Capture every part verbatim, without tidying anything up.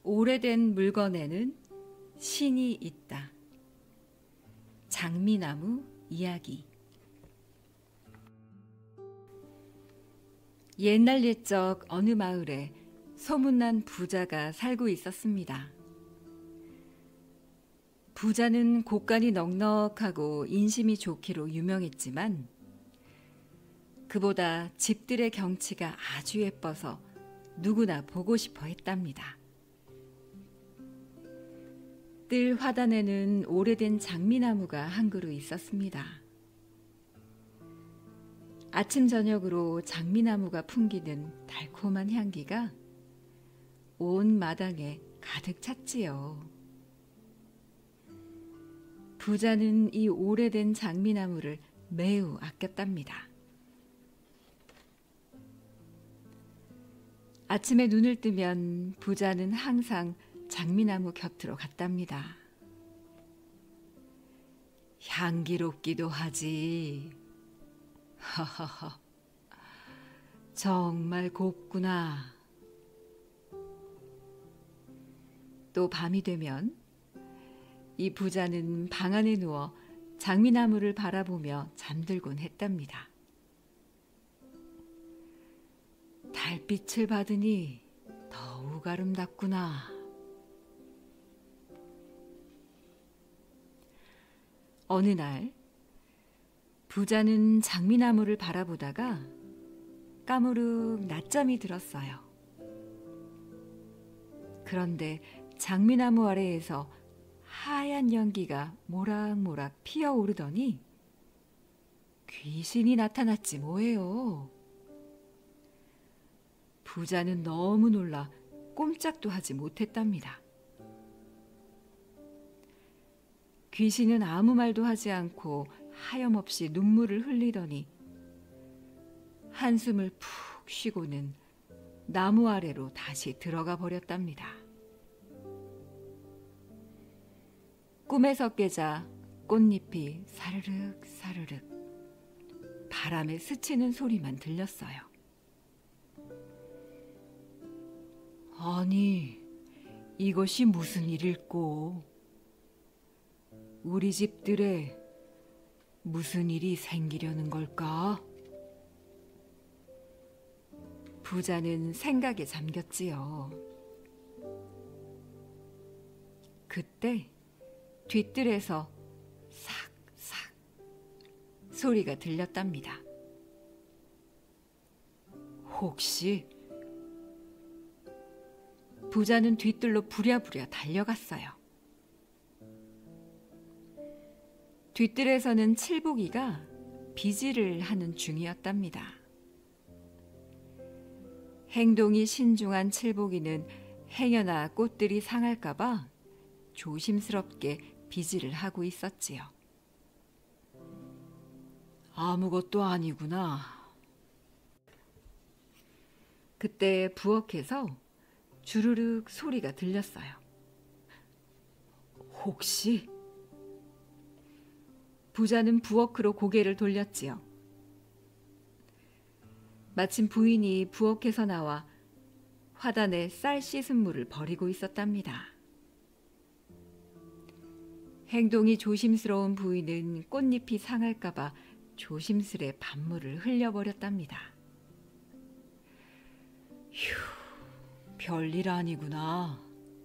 오래된 물건에는 신이 있다. 장미나무 이야기. 옛날 옛적 어느 마을에 소문난 부자가 살고 있었습니다. 부자는 곡간이 넉넉하고 인심이 좋기로 유명했지만 그보다 집들의 경치가 아주 예뻐서 누구나 보고 싶어 했답니다. 뜰 화단에는 오래된 장미나무가 한 그루 있었습니다. 아침 저녁으로 장미나무가 풍기는 달콤한 향기가 온 마당에 가득 찼지요. 부자는 이 오래된 장미나무를 매우 아꼈답니다. 아침에 눈을 뜨면 부자는 항상 장미나무 곁으로 갔답니다. 향기롭기도 하지. 허허허. 정말 곱구나. 또 밤이 되면 이 부자는 방 안에 누워 장미나무를 바라보며 잠들곤 했답니다. 달빛을 받으니 더욱 아름답구나. 어느 날 부자는 장미나무를 바라보다가 까무룩 낮잠이 들었어요. 그런데 장미나무 아래에서 하얀 연기가 모락모락 피어오르더니 귀신이 나타났지 뭐예요. 부자는 너무 놀라 꼼짝도 하지 못했답니다. 귀신은 아무 말도 하지 않고 하염없이 눈물을 흘리더니 한숨을 푹 쉬고는 나무 아래로 다시 들어가 버렸답니다. 꿈에서 깨자 꽃잎이 사르륵 사르륵 바람에 스치는 소리만 들렸어요. 아니, 이것이 무슨 일일꼬? 우리 집들에 무슨 일이 생기려는 걸까? 부자는 생각에 잠겼지요. 그때 뒷뜰에서 삭삭 소리가 들렸답니다. 혹시? 부자는 뒷뜰로 부랴부랴 달려갔어요. 뒷뜰에서는 칠복이가 비질을 하는 중이었답니다. 행동이 신중한 칠복이는 행여나 꽃들이 상할까봐 조심스럽게 비질을 하고 있었지요. 아무것도 아니구나. 그때 부엌에서 주르륵 소리가 들렸어요. 혹시? 부자는 부엌으로 고개를 돌렸지요. 마침 부인이 부엌에서 나와 화단에 쌀 씻은 물을 버리고 있었답니다. 행동이 조심스러운 부인은 꽃잎이 상할까봐 조심스레 밥물을 흘려버렸답니다. 휴, 별일 아니구나.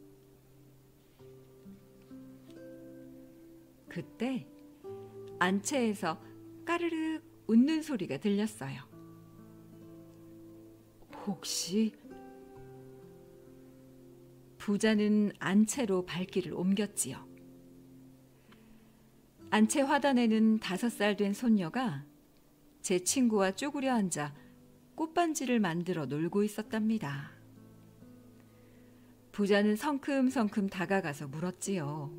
그때 안채에서 까르륵 웃는 소리가 들렸어요. 혹시? 부자는 안채로 발길을 옮겼지요. 안채 화단에는 다섯 살 된 손녀가 제 친구와 쪼그려 앉아 꽃반지를 만들어 놀고 있었답니다. 부자는 성큼성큼 다가가서 물었지요.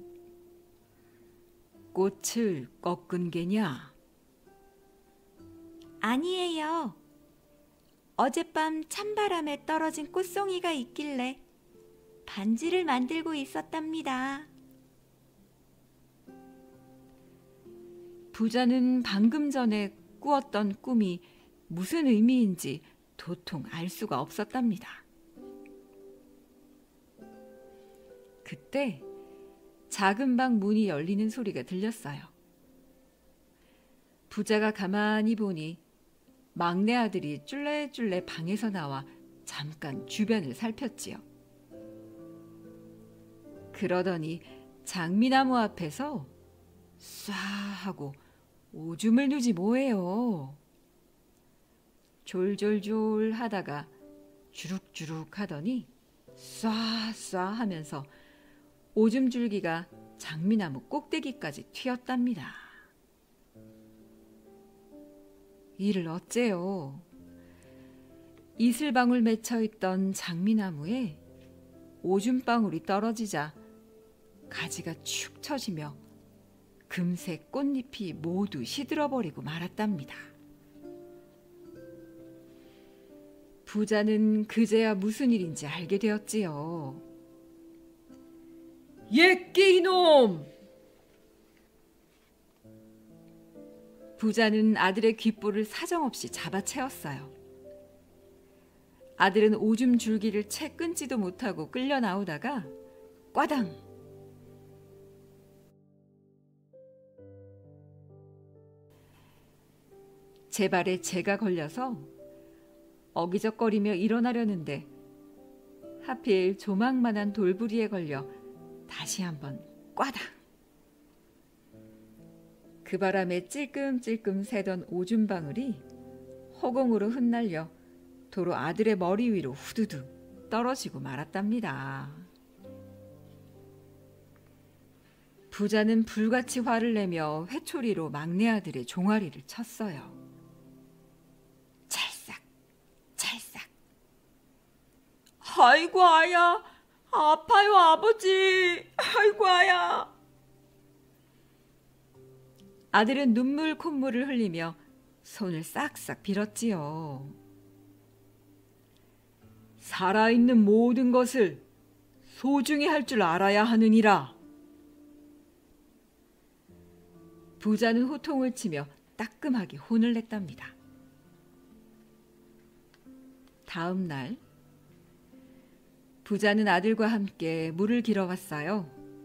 꽃을 꺾은 게냐? 아니에요. 어젯밤 찬바람에 떨어진 꽃송이가 있길래 반지를 만들고 있었답니다. 부자는 방금 전에 꾸었던 꿈이 무슨 의미인지 도통 알 수가 없었답니다. 그때 작은 방 문이 열리는 소리가 들렸어요. 부자가 가만히 보니 막내 아들이 쫄래쫄래 방에서 나와 잠깐 주변을 살폈지요. 그러더니 장미나무 앞에서 쏴 하고 오줌을 누지 뭐예요. 졸졸졸 하다가 주룩주룩 하더니 쏴쏴 하면서 오줌 줄기가 장미나무 꼭대기까지 튀었답니다. 이를 어째요? 이슬방울 맺혀있던 장미나무에 오줌방울이 떨어지자 가지가 축 처지며 금세 꽃잎이 모두 시들어버리고 말았답니다. 부자는 그제야 무슨 일인지 알게 되었지요. 예끼 이놈! 부자는 아들의 귓볼을 사정없이 잡아채었어요. 아들은 오줌 줄기를 채 끊지도 못하고 끌려 나오다가 꽈당! 제 발에 재가 걸려서 어기적거리며 일어나려는데 하필 조망만한 돌부리에 걸려 다시 한번 꽈당! 그 바람에 찔끔찔끔 새던 오줌방울이 허공으로 흩날려 도로 아들의 머리 위로 후두두 떨어지고 말았답니다. 부자는 불같이 화를 내며 회초리로 막내 아들의 종아리를 쳤어요. 찰싹 찰싹. 아이고 아야, 아파요 아버지, 아이고 아야. 아들은 눈물 콧물을 흘리며 손을 싹싹 빌었지요. 살아있는 모든 것을 소중히 할 줄 알아야 하느니라. 부자는 호통을 치며 따끔하게 혼을 냈답니다. 다음 날 부자는 아들과 함께 물을 길어 갔어요.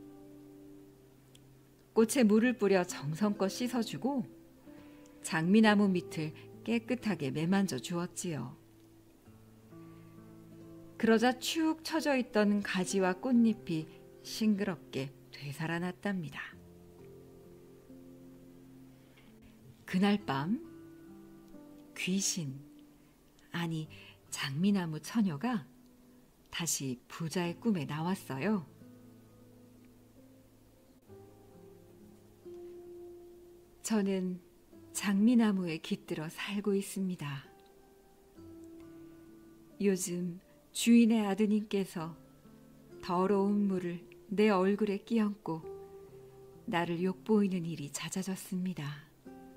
꽃에 물을 뿌려 정성껏 씻어주고 장미나무 밑을 깨끗하게 매만져 주었지요. 그러자 축 처져 있던 가지와 꽃잎이 싱그럽게 되살아났답니다. 그날 밤 귀신, 아니 장미나무 처녀가 다시 부자의 꿈에 나왔어요. 저는 장미나무에 깃들어 살고 있습니다. 요즘 주인의 아드님께서 더러운 물을 내 얼굴에 끼얹고 나를 욕보이는 일이 잦아졌습니다.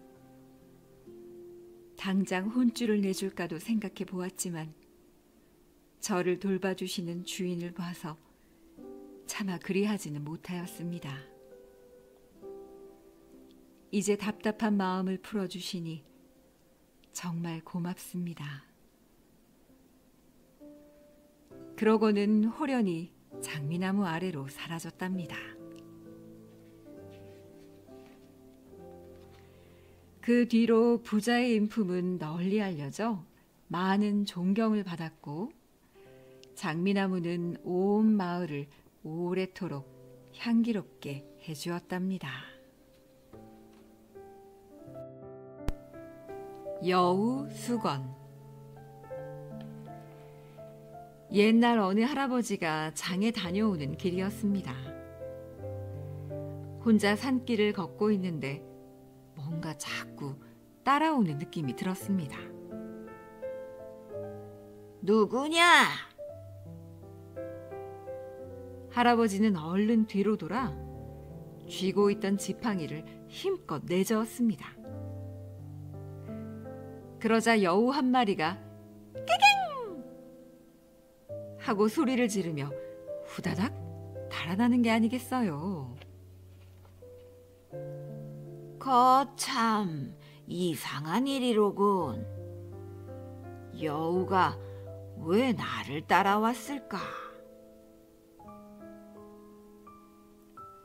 당장 혼쭐을 내줄까도 생각해 보았지만 저를 돌봐주시는 주인을 봐서 차마 그리하지는 못하였습니다. 이제 답답한 마음을 풀어주시니 정말 고맙습니다. 그러고는 호련히 장미나무 아래로 사라졌답니다. 그 뒤로 부자의 인품은 널리 알려져 많은 존경을 받았고 장미나무는 온 마을을 오래도록 향기롭게 해주었답니다. 여우 수건. 옛날 어느 할아버지가 장에 다녀오는 길이었습니다. 혼자 산길을 걷고 있는데 뭔가 자꾸 따라오는 느낌이 들었습니다. 누구냐? 할아버지는 얼른 뒤로 돌아 쥐고 있던 지팡이를 힘껏 내저었습니다. 그러자 여우 한 마리가 깨갱 하고 소리를 지르며 후다닥 달아나는 게 아니겠어요. 거참 이상한 일이로군. 여우가 왜 나를 따라왔을까?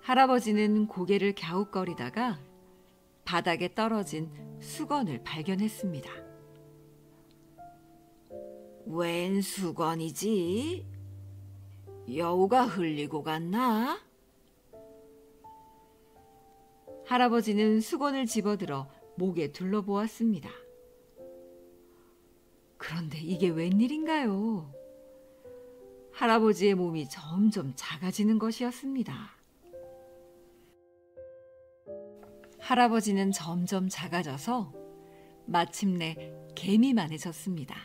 할아버지는 고개를 갸웃거리다가 바닥에 떨어진 수건을 발견했습니다. 웬 수건이지? 여우가 흘리고 갔나? 할아버지는 수건을 집어들어 목에 둘러보았습니다. 그런데 이게 웬일인가요? 할아버지의 몸이 점점 작아지는 것이었습니다. 할아버지는 점점 작아져서 마침내 개미만해졌습니다.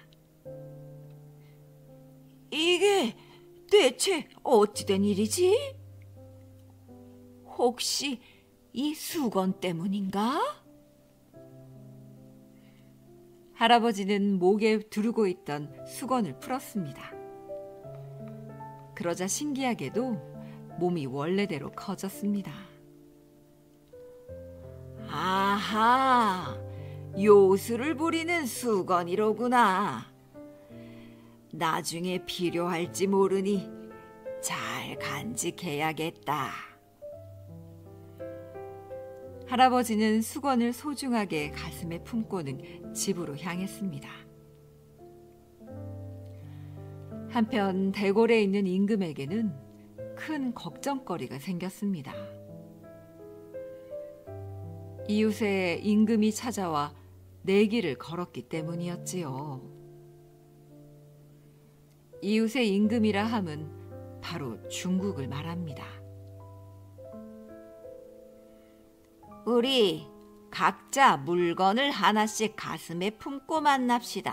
이게 대체 어찌된 일이지? 혹시 이 수건 때문인가? 할아버지는 목에 두르고 있던 수건을 풀었습니다. 그러자 신기하게도 몸이 원래대로 커졌습니다. 아하, 요술을 부리는 수건이로구나. 나중에 필요할지 모르니 잘 간직해야겠다. 할아버지는 수건을 소중하게 가슴에 품고는 집으로 향했습니다. 한편 대궐에 있는 임금에게는 큰 걱정거리가 생겼습니다. 이웃에 임금이 찾아와 내기를 걸었기 때문이었지요. 이웃의 임금이라 함은 바로 중국을 말합니다. 우리 각자 물건을 하나씩 가슴에 품고 만납시다.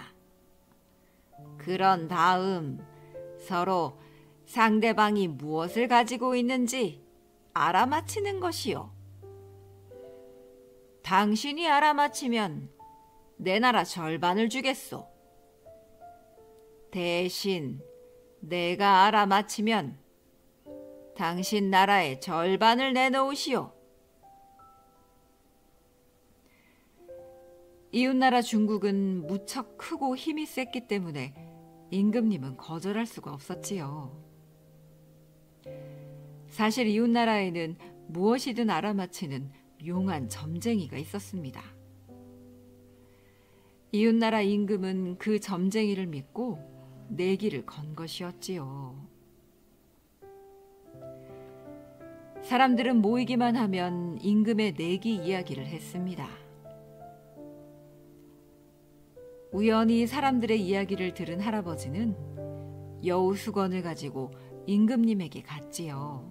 그런 다음 서로 상대방이 무엇을 가지고 있는지 알아맞히는 것이요. 당신이 알아맞히면 내 나라 절반을 주겠소. 대신 내가 알아맞히면 당신 나라의 절반을 내놓으시오. 이웃나라 중국은 무척 크고 힘이 셌기 때문에 임금님은 거절할 수가 없었지요. 사실 이웃나라에는 무엇이든 알아맞히는 용한 점쟁이가 있었습니다. 이웃나라 임금은 그 점쟁이를 믿고 내기를 건 것이었지요. 사람들은 모이기만 하면 임금의 내기 이야기를 했습니다. 우연히 사람들의 이야기를 들은 할아버지는 여우 수건을 가지고 임금님에게 갔지요.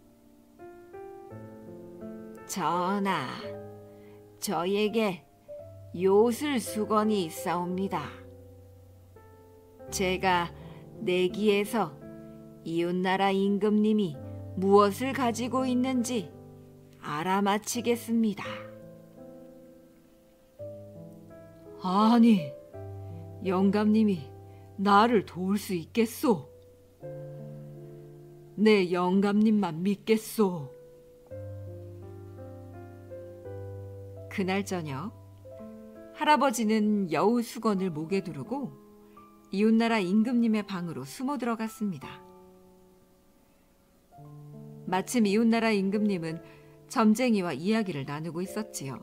전하, 저에게 요술 수건이 있사옵니다. 제가 내기에서 이웃나라 임금님이 무엇을 가지고 있는지 알아맞히겠습니다. 아니, 영감님이 나를 도울 수 있겠소? 내 영감님만 믿겠소. 그날 저녁 할아버지는 여우 수건을 목에 두르고 이웃나라 임금님의 방으로 숨어 들어갔습니다. 마침 이웃나라 임금님은 점쟁이와 이야기를 나누고 있었지요.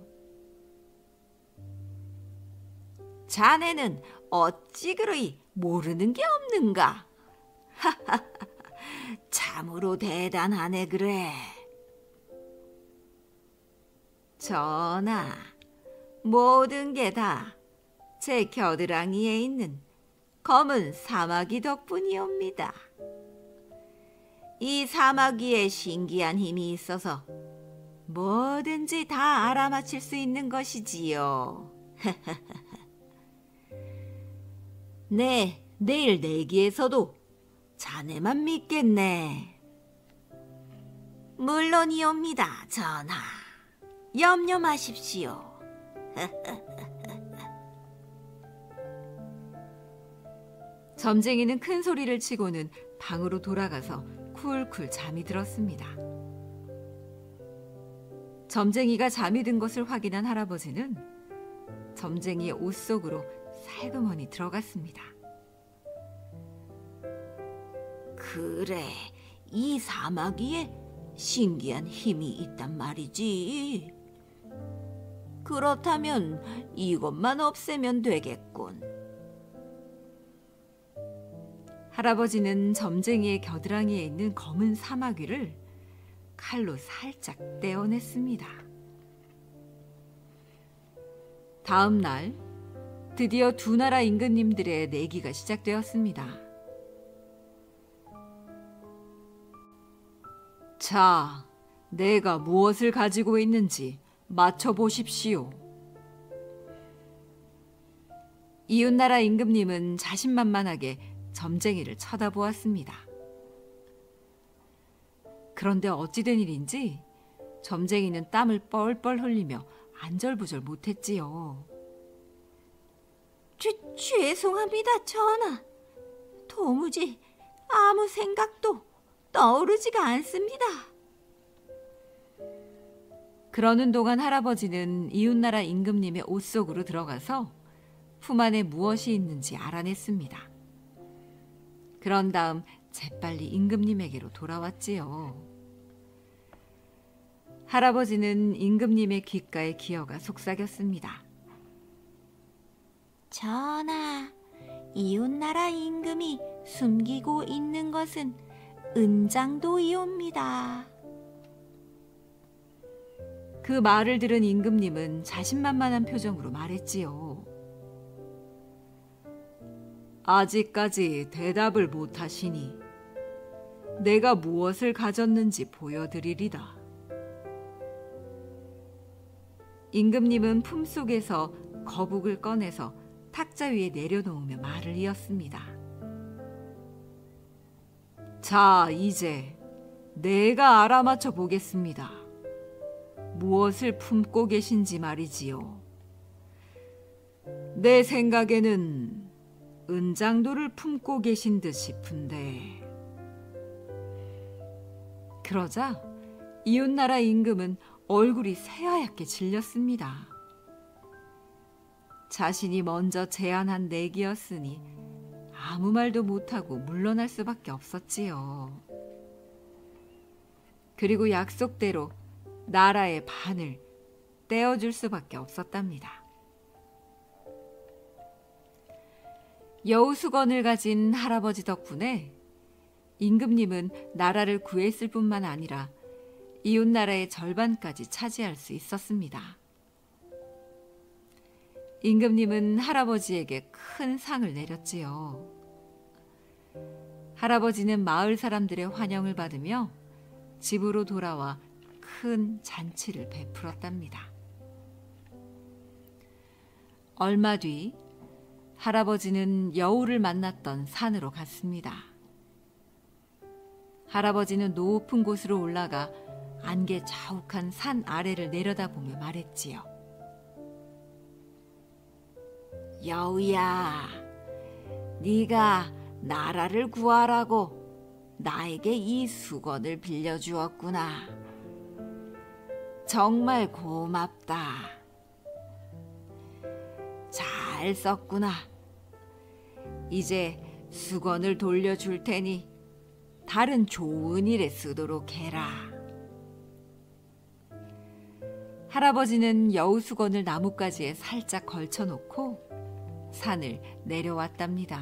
자네는 어찌 그리 모르는 게 없는가? 참으로 대단하네 그래. 전하, 모든 게 다 제 겨드랑이에 있는 검은 사마귀 덕분이옵니다. 이 사마귀에 신기한 힘이 있어서 뭐든지 다 알아맞힐 수 있는 것이지요. 네, 내일 내기에서도 자네만 믿겠네. 물론이옵니다, 전하. 염려 마십시오. 점쟁이는 큰 소리를 치고는 방으로 돌아가서 쿨쿨 잠이 들었습니다. 점쟁이가 잠이 든 것을 확인한 할아버지는 점쟁이의 옷 속으로 살그머니 들어갔습니다. 그래, 이 사마귀에 신기한 힘이 있단 말이지. 그렇다면 이것만 없애면 되겠군. 할아버지는 점쟁이의 겨드랑이에 있는 검은 사마귀를 칼로 살짝 떼어냈습니다. 다음 날 드디어 두 나라 임금님들의 내기가 시작되었습니다. 자, 내가 무엇을 가지고 있는지 맞춰보십시오. 이웃나라 임금님은 자신만만하게 점쟁이를 쳐다보았습니다. 그런데 어찌된 일인지 점쟁이는 땀을 뻘뻘 흘리며 안절부절 못했지요. 죄, 죄송합니다, 전하. 도무지 아무 생각도 떠오르지가 않습니다. 그러는 동안 할아버지는 이웃나라 임금님의 옷 속으로 들어가서 품 안에 무엇이 있는지 알아냈습니다. 그런 다음 재빨리 임금님에게로 돌아왔지요. 할아버지는 임금님의 귓가에 기어가 속삭였습니다. 전하, 이웃나라 임금이 숨기고 있는 것은 은장도이옵니다. 그 말을 들은 임금님은 자신만만한 표정으로 말했지요. 아직까지 대답을 못하시니 내가 무엇을 가졌는지 보여드리리다. 임금님은 품속에서 거북을 꺼내서 탁자 위에 내려놓으며 말을 이었습니다. 자, 이제 내가 알아맞혀 보겠습니다. 무엇을 품고 계신지 말이지요. 내 생각에는 은장도를 품고 계신 듯 싶은데. 그러자 이웃나라 임금은 얼굴이 새하얗게 질렸습니다. 자신이 먼저 제안한 내기였으니 아무 말도 못하고 물러날 수밖에 없었지요. 그리고 약속대로 나라의 반을 떼어줄 수밖에 없었답니다. 여우수건을 가진 할아버지 덕분에 임금님은 나라를 구했을 뿐만 아니라 이웃나라의 절반까지 차지할 수 있었습니다. 임금님은 할아버지에게 큰 상을 내렸지요. 할아버지는 마을 사람들의 환영을 받으며 집으로 돌아와 큰 잔치를 베풀었답니다. 얼마 뒤 할아버지는 여우를 만났던 산으로 갔습니다. 할아버지는 높은 곳으로 올라가 안개 자욱한 산 아래를 내려다보며 말했지요. 여우야, 네가 나라를 구하라고 나에게 이 수건을 빌려주었구나. 정말 고맙다. 잘 썼구나. 이제 수건을 돌려줄 테니 다른 좋은 일에 쓰도록 해라. 할아버지는 여우 수건을 나뭇가지에 살짝 걸쳐놓고 산을 내려왔답니다.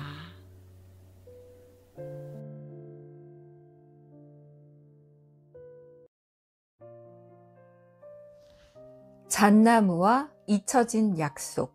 잣나무와 잊혀진 약속.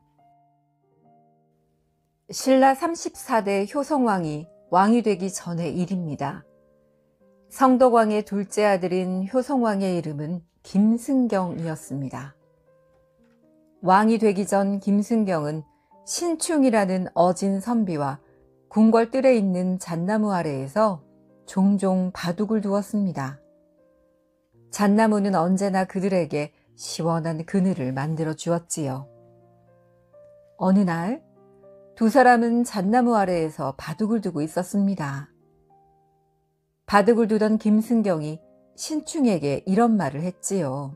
신라 삼십사 대 효성왕이 왕이 되기 전의 일입니다. 성덕왕의 둘째 아들인 효성왕의 이름은 김승경이었습니다. 왕이 되기 전 김승경은 신충이라는 어진 선비와 궁궐뜰에 있는 잣나무 아래에서 종종 바둑을 두었습니다. 잣나무는 언제나 그들에게 시원한 그늘을 만들어 주었지요. 어느 날 두 사람은 잣나무 아래에서 바둑을 두고 있었습니다. 바둑을 두던 김승경이 신충에게 이런 말을 했지요.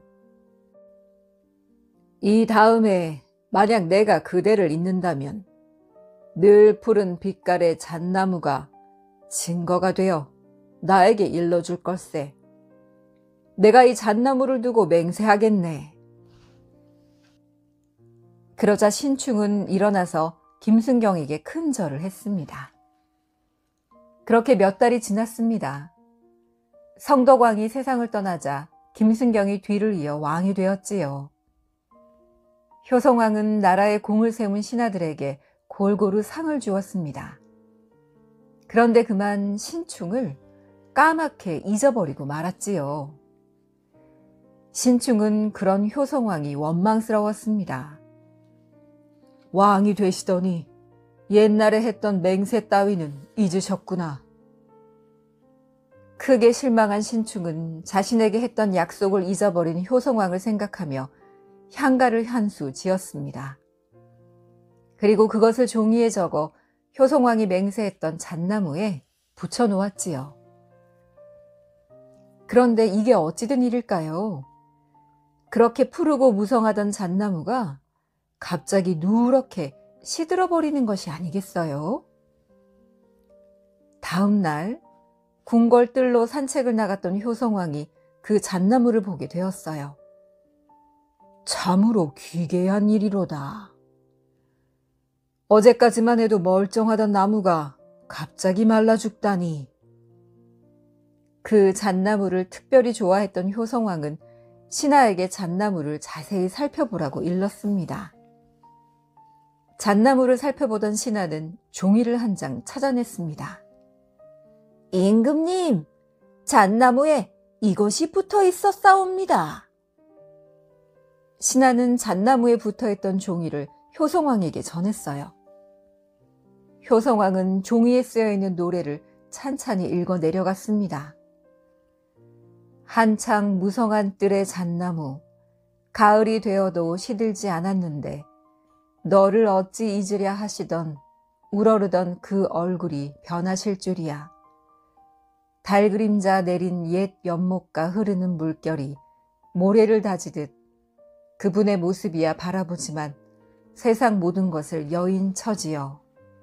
이 다음에 만약 내가 그대를 잇는다면 늘 푸른 빛깔의 잣나무가 증거가 되어 나에게 일러줄 걸세. 내가 이 잣나무를 두고 맹세하겠네. 그러자 신충은 일어나서 김순경에게 큰 절을 했습니다. 그렇게 몇 달이 지났습니다. 성덕왕이 세상을 떠나자 김순경이 뒤를 이어 왕이 되었지요. 효성왕은 나라에 공을 세운 신하들에게 골고루 상을 주었습니다. 그런데 그만 신충을 까맣게 잊어버리고 말았지요. 신충은 그런 효성왕이 원망스러웠습니다. 왕이 되시더니 옛날에 했던 맹세 따위는 잊으셨구나. 크게 실망한 신충은 자신에게 했던 약속을 잊어버린 효성왕을 생각하며 향가를 한 수 지었습니다. 그리고 그것을 종이에 적어 효성왕이 맹세했던 잣나무에 붙여놓았지요. 그런데 이게 어찌된 일일까요? 그렇게 푸르고 무성하던 잣나무가 갑자기 누렇게 시들어버리는 것이 아니겠어요? 다음 날 궁궐뜰로 산책을 나갔던 효성왕이 그 잣나무를 보게 되었어요. 참으로 기괴한 일이로다. 어제까지만 해도 멀쩡하던 나무가 갑자기 말라 죽다니. 그 잣나무를 특별히 좋아했던 효성왕은 신하에게 잣나무를 자세히 살펴보라고 일렀습니다. 잣나무를 살펴보던 신하는 종이를 한 장 찾아냈습니다. 임금님, 잣나무에 이것이 붙어 있었사옵니다. 신하는 잣나무에 붙어있던 종이를 효성왕에게 전했어요. 효성왕은 종이에 쓰여있는 노래를 찬찬히 읽어 내려갔습니다. 한창 무성한 뜰의 잣나무, 가을이 되어도 시들지 않았는데 너를 어찌 잊으랴 하시던 우러르던 그 얼굴이 변하실 줄이야. 달 그림자 내린 옛 연못가 흐르는 물결이 모래를 다지듯 그분의 모습이야 바라보지만 세상 모든 것을 여인 처지여.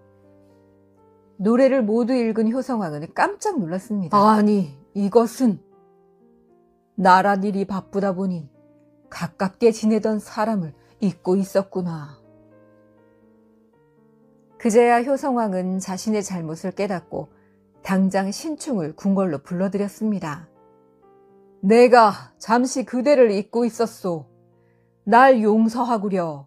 노래를 모두 읽은 효성왕은 깜짝 놀랐습니다. 아니, 이것은 나라 일이 바쁘다 보니 가깝게 지내던 사람을 잊고 있었구나. 그제야 효성왕은 자신의 잘못을 깨닫고 당장 신충을 궁궐로 불러들였습니다. 내가 잠시 그대를 잊고 있었소. 날 용서하구려.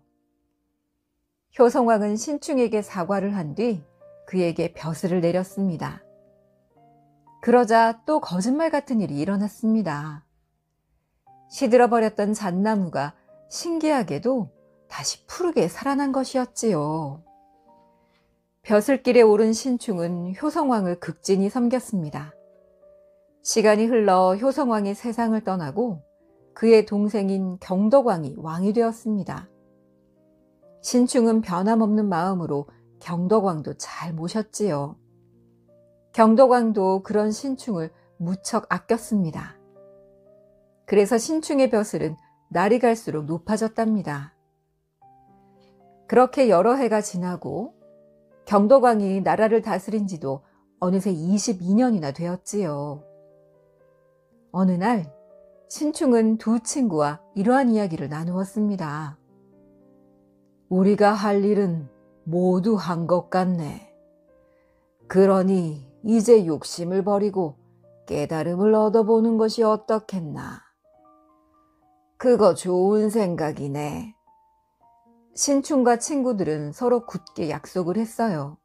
효성왕은 신충에게 사과를 한 뒤 그에게 벼슬을 내렸습니다. 그러자 또 거짓말 같은 일이 일어났습니다. 시들어버렸던 잣나무가 신기하게도 다시 푸르게 살아난 것이었지요. 벼슬길에 오른 신충은 효성왕을 극진히 섬겼습니다. 시간이 흘러 효성왕이 세상을 떠나고 그의 동생인 경덕왕이 왕이 되었습니다. 신충은 변함없는 마음으로 경덕왕도 잘 모셨지요. 경덕왕도 그런 신충을 무척 아꼈습니다. 그래서 신충의 벼슬은 날이 갈수록 높아졌답니다. 그렇게 여러 해가 지나고 경덕왕이 나라를 다스린 지도 어느새 이십이 년이나 되었지요. 어느 날 신충은 두 친구와 이러한 이야기를 나누었습니다. 우리가 할 일은 모두 한 것 같네. 그러니 이제 욕심을 버리고 깨달음을 얻어보는 것이 어떻겠나. 그거 좋은 생각이네. 신충과 친구들은 서로 굳게 약속을 했어요.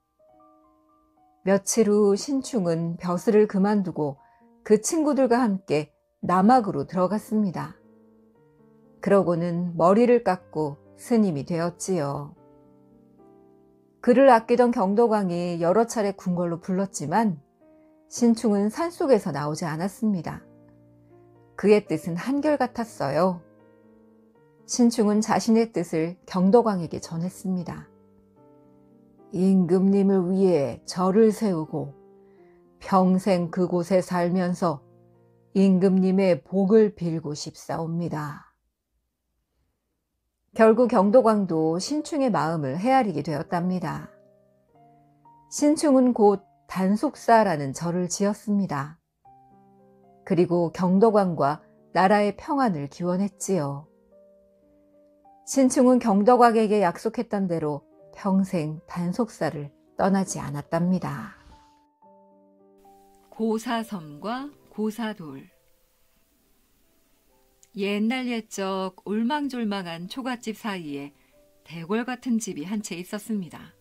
며칠 후 신충은 벼슬을 그만두고 그 친구들과 함께 남학으로 들어갔습니다. 그러고는 머리를 깎고 스님이 되었지요. 그를 아끼던 경덕왕이 여러 차례 궁궐로 불렀지만 신충은 산속에서 나오지 않았습니다. 그의 뜻은 한결같았어요. 신충은 자신의 뜻을 경덕왕에게 전했습니다. 임금님을 위해 절을 세우고 평생 그곳에 살면서 임금님의 복을 빌고 싶사옵니다. 결국 경덕왕도 신충의 마음을 헤아리게 되었답니다. 신충은 곧 단속사라는 절을 지었습니다. 그리고 경덕왕과 나라의 평안을 기원했지요. 신충은 경덕왕에게 약속했던 대로 평생 단속사를 떠나지 않았답니다. 고사섬과 고사돌. 옛날 옛적 올망졸망한 초가집 사이에 대궐 같은 집이 한 채 있었습니다.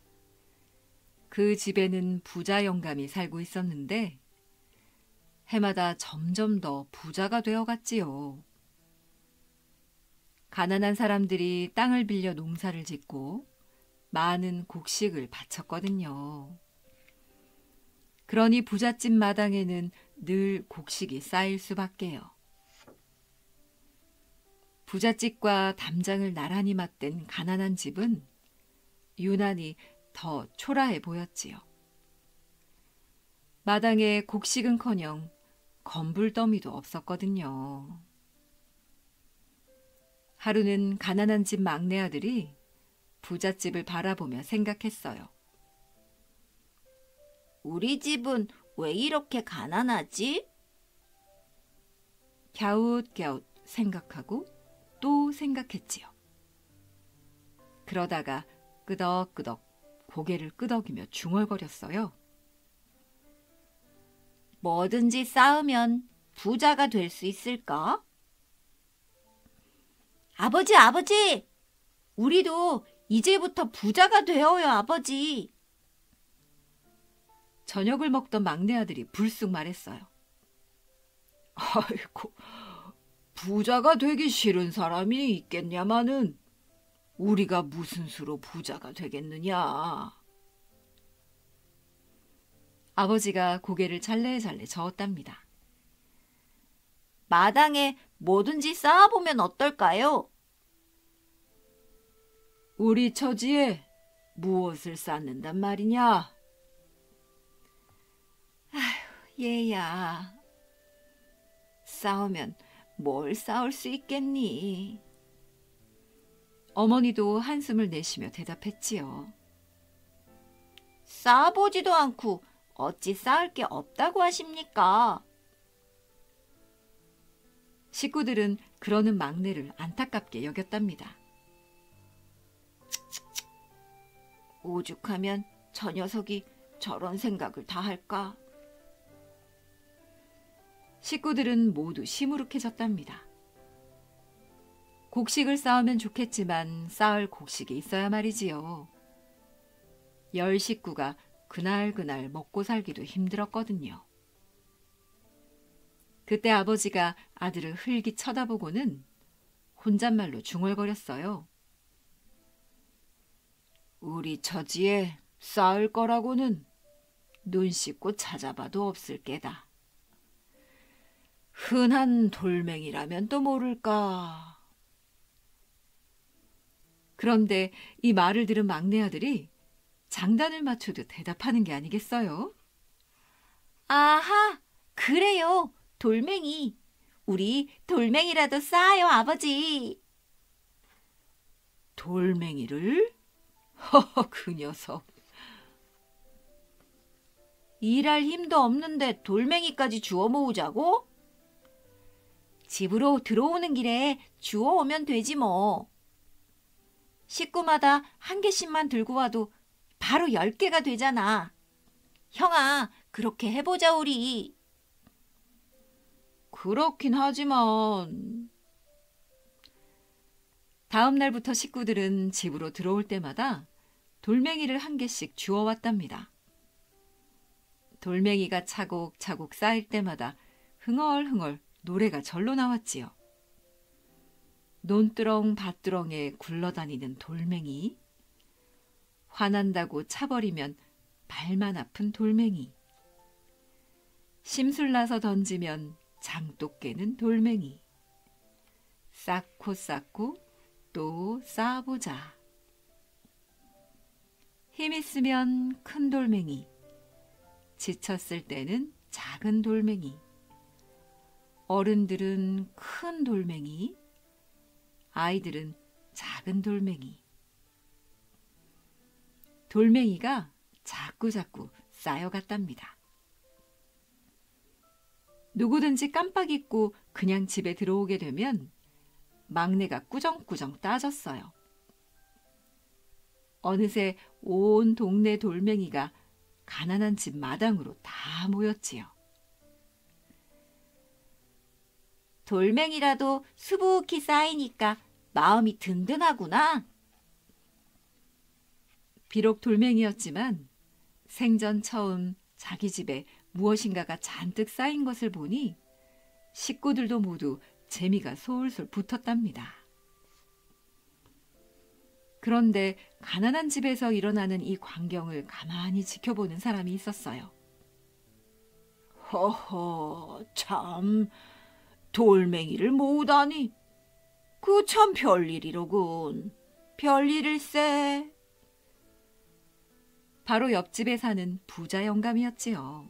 그 집에는 부자 영감이 살고 있었는데 해마다 점점 더 부자가 되어갔지요. 가난한 사람들이 땅을 빌려 농사를 짓고 많은 곡식을 바쳤거든요. 그러니 부잣집 마당에는 늘 곡식이 쌓일 수밖에요. 부잣집과 담장을 나란히 맞댄 가난한 집은 유난히 더 초라해 보였지요. 마당에 곡식은커녕 건불더미도 없었거든요. 하루는 가난한 집 막내 아들이 부잣집을 바라보며 생각했어요. 우리 집은 왜 이렇게 가난하지? 갸웃갸웃 생각하고 또 생각했지요. 그러다가 끄덕끄덕 고개를 끄덕이며 중얼거렸어요. 뭐든지 쌓으면 부자가 될 수 있을까? 아버지, 아버지! 우리도 이제부터 부자가 되어요, 아버지! 저녁을 먹던 막내 아들이 불쑥 말했어요. 아이고, 부자가 되기 싫은 사람이 있겠냐마는 우리가 무슨 수로 부자가 되겠느냐. 아버지가 고개를 잘래잘래 저었답니다. 마당에 뭐든지 쌓아보면 어떨까요? 우리 처지에 무엇을 쌓는단 말이냐? 아휴, 얘야. 싸우면 뭘 싸울 수 있겠니? 어머니도 한숨을 내쉬며 대답했지요. 쌓아보지도 않고 어찌 쌓을 게 없다고 하십니까? 식구들은 그러는 막내를 안타깝게 여겼답니다. 오죽하면 저 녀석이 저런 생각을 다 할까? 식구들은 모두 시무룩해졌답니다. 곡식을 쌓으면 좋겠지만 쌓을 곡식이 있어야 말이지요. 열 식구가 그날그날 먹고 살기도 힘들었거든요. 그때 아버지가 아들을 흘기 쳐다보고는 혼잣말로 중얼거렸어요. 우리 처지에 쌓을 거라고는 눈 씻고 찾아봐도 없을 게다. 흔한 돌멩이라면 또 모를까. 그런데 이 말을 들은 막내 아들이 장단을 맞추듯 대답하는 게 아니겠어요? 아하, 그래요. 돌멩이. 우리 돌멩이라도 쌓아요, 아버지. 돌멩이를? 허허, 그 녀석. 일할 힘도 없는데 돌멩이까지 주워 모으자고? 집으로 들어오는 길에 주워 오면 되지 뭐. 식구마다 한 개씩만 들고 와도 바로 열 개가 되잖아. 형아, 그렇게 해보자 우리. 그렇긴 하지만... 다음 날부터 식구들은 집으로 들어올 때마다 돌멩이를 한 개씩 주워왔답니다. 돌멩이가 차곡차곡 쌓일 때마다 흥얼흥얼 노래가 절로 나왔지요. 논두렁 밭두렁에 굴러다니는 돌멩이, 화난다고 차버리면 발만 아픈 돌멩이, 심술나서 던지면 장독 깨는 돌멩이, 쌓고 쌓고 또 쌓아보자. 힘 있으면 큰 돌멩이, 지쳤을 때는 작은 돌멩이, 어른들은 큰 돌멩이, 아이들은 작은 돌멩이. 돌멩이가 자꾸자꾸 쌓여갔답니다. 누구든지 깜빡 잊고 그냥 집에 들어오게 되면 막내가 꾸정꾸정 따졌어요. 어느새 온 동네 돌멩이가 가난한 집 마당으로 다 모였지요. 돌멩이라도 수북히 쌓이니까 마음이 든든하구나. 비록 돌멩이였지만 생전 처음 자기 집에 무엇인가가 잔뜩 쌓인 것을 보니 식구들도 모두 재미가 솔솔 붙었답니다. 그런데 가난한 집에서 일어나는 이 광경을 가만히 지켜보는 사람이 있었어요. 허허, 참, 돌멩이를 모으다니. 그 참 별일이로군. 별일일세. 바로 옆집에 사는 부자 영감이었지요.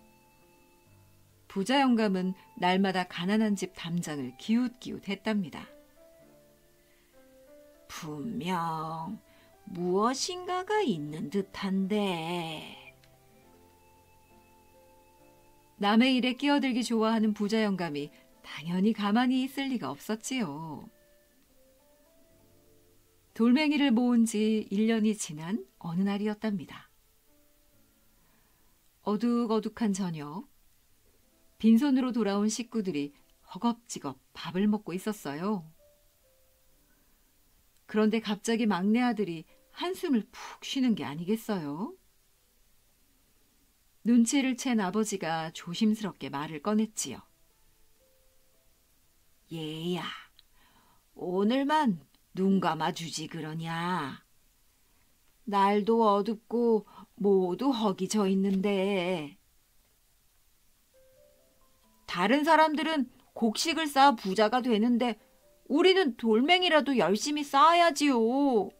부자 영감은 날마다 가난한 집 담장을 기웃기웃했답니다. 분명 무엇인가가 있는 듯한데. 남의 일에 끼어들기 좋아하는 부자 영감이 당연히 가만히 있을 리가 없었지요. 돌멩이를 모은 지 일 년이 지난 어느 날이었답니다. 어둑어둑한 저녁, 빈손으로 돌아온 식구들이 허겁지겁 밥을 먹고 있었어요. 그런데 갑자기 막내 아들이 한숨을 푹 쉬는 게 아니겠어요? 눈치를 챈 아버지가 조심스럽게 말을 꺼냈지요. 얘야, 오늘만 눈 감아주지 그러냐. 날도 어둡고 모두 헉이 져 있는데. 다른 사람들은 곡식을 쌓아 부자가 되는데 우리는 돌멩이라도 열심히 쌓아야지요.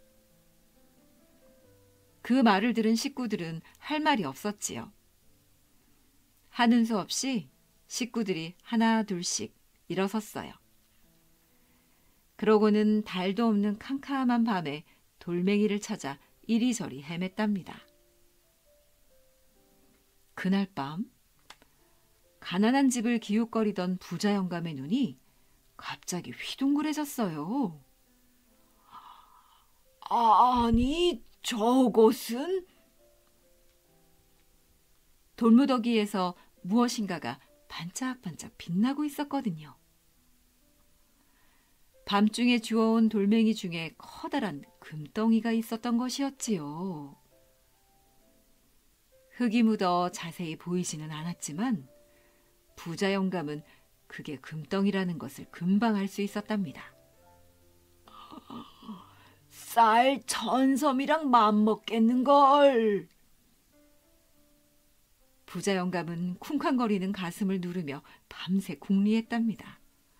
그 말을 들은 식구들은 할 말이 없었지요. 하는 수 없이 식구들이 하나 둘씩 일어섰어요. 그러고는 달도 없는 캄캄한 밤에 돌멩이를 찾아 이리저리 헤맸답니다. 그날 밤 가난한 집을 기웃거리던 부자 영감의 눈이 갑자기 휘둥그레졌어요. 아니, 저것은? 돌무더기에서 무엇인가가 반짝반짝 빛나고 있었거든요. 밤중에 주워온 돌멩이 중에 커다란 금덩이가 있었던 것이었지요. 흙이 묻어 자세히 보이지는 않았지만 부자 영감은 그게 금덩이라는 것을 금방 알 수 있었답니다. 쌀 천섬이랑 맘먹겠는걸. 부자 영감은 쿵쾅거리는 가슴을 누르며 밤새 궁리했답니다.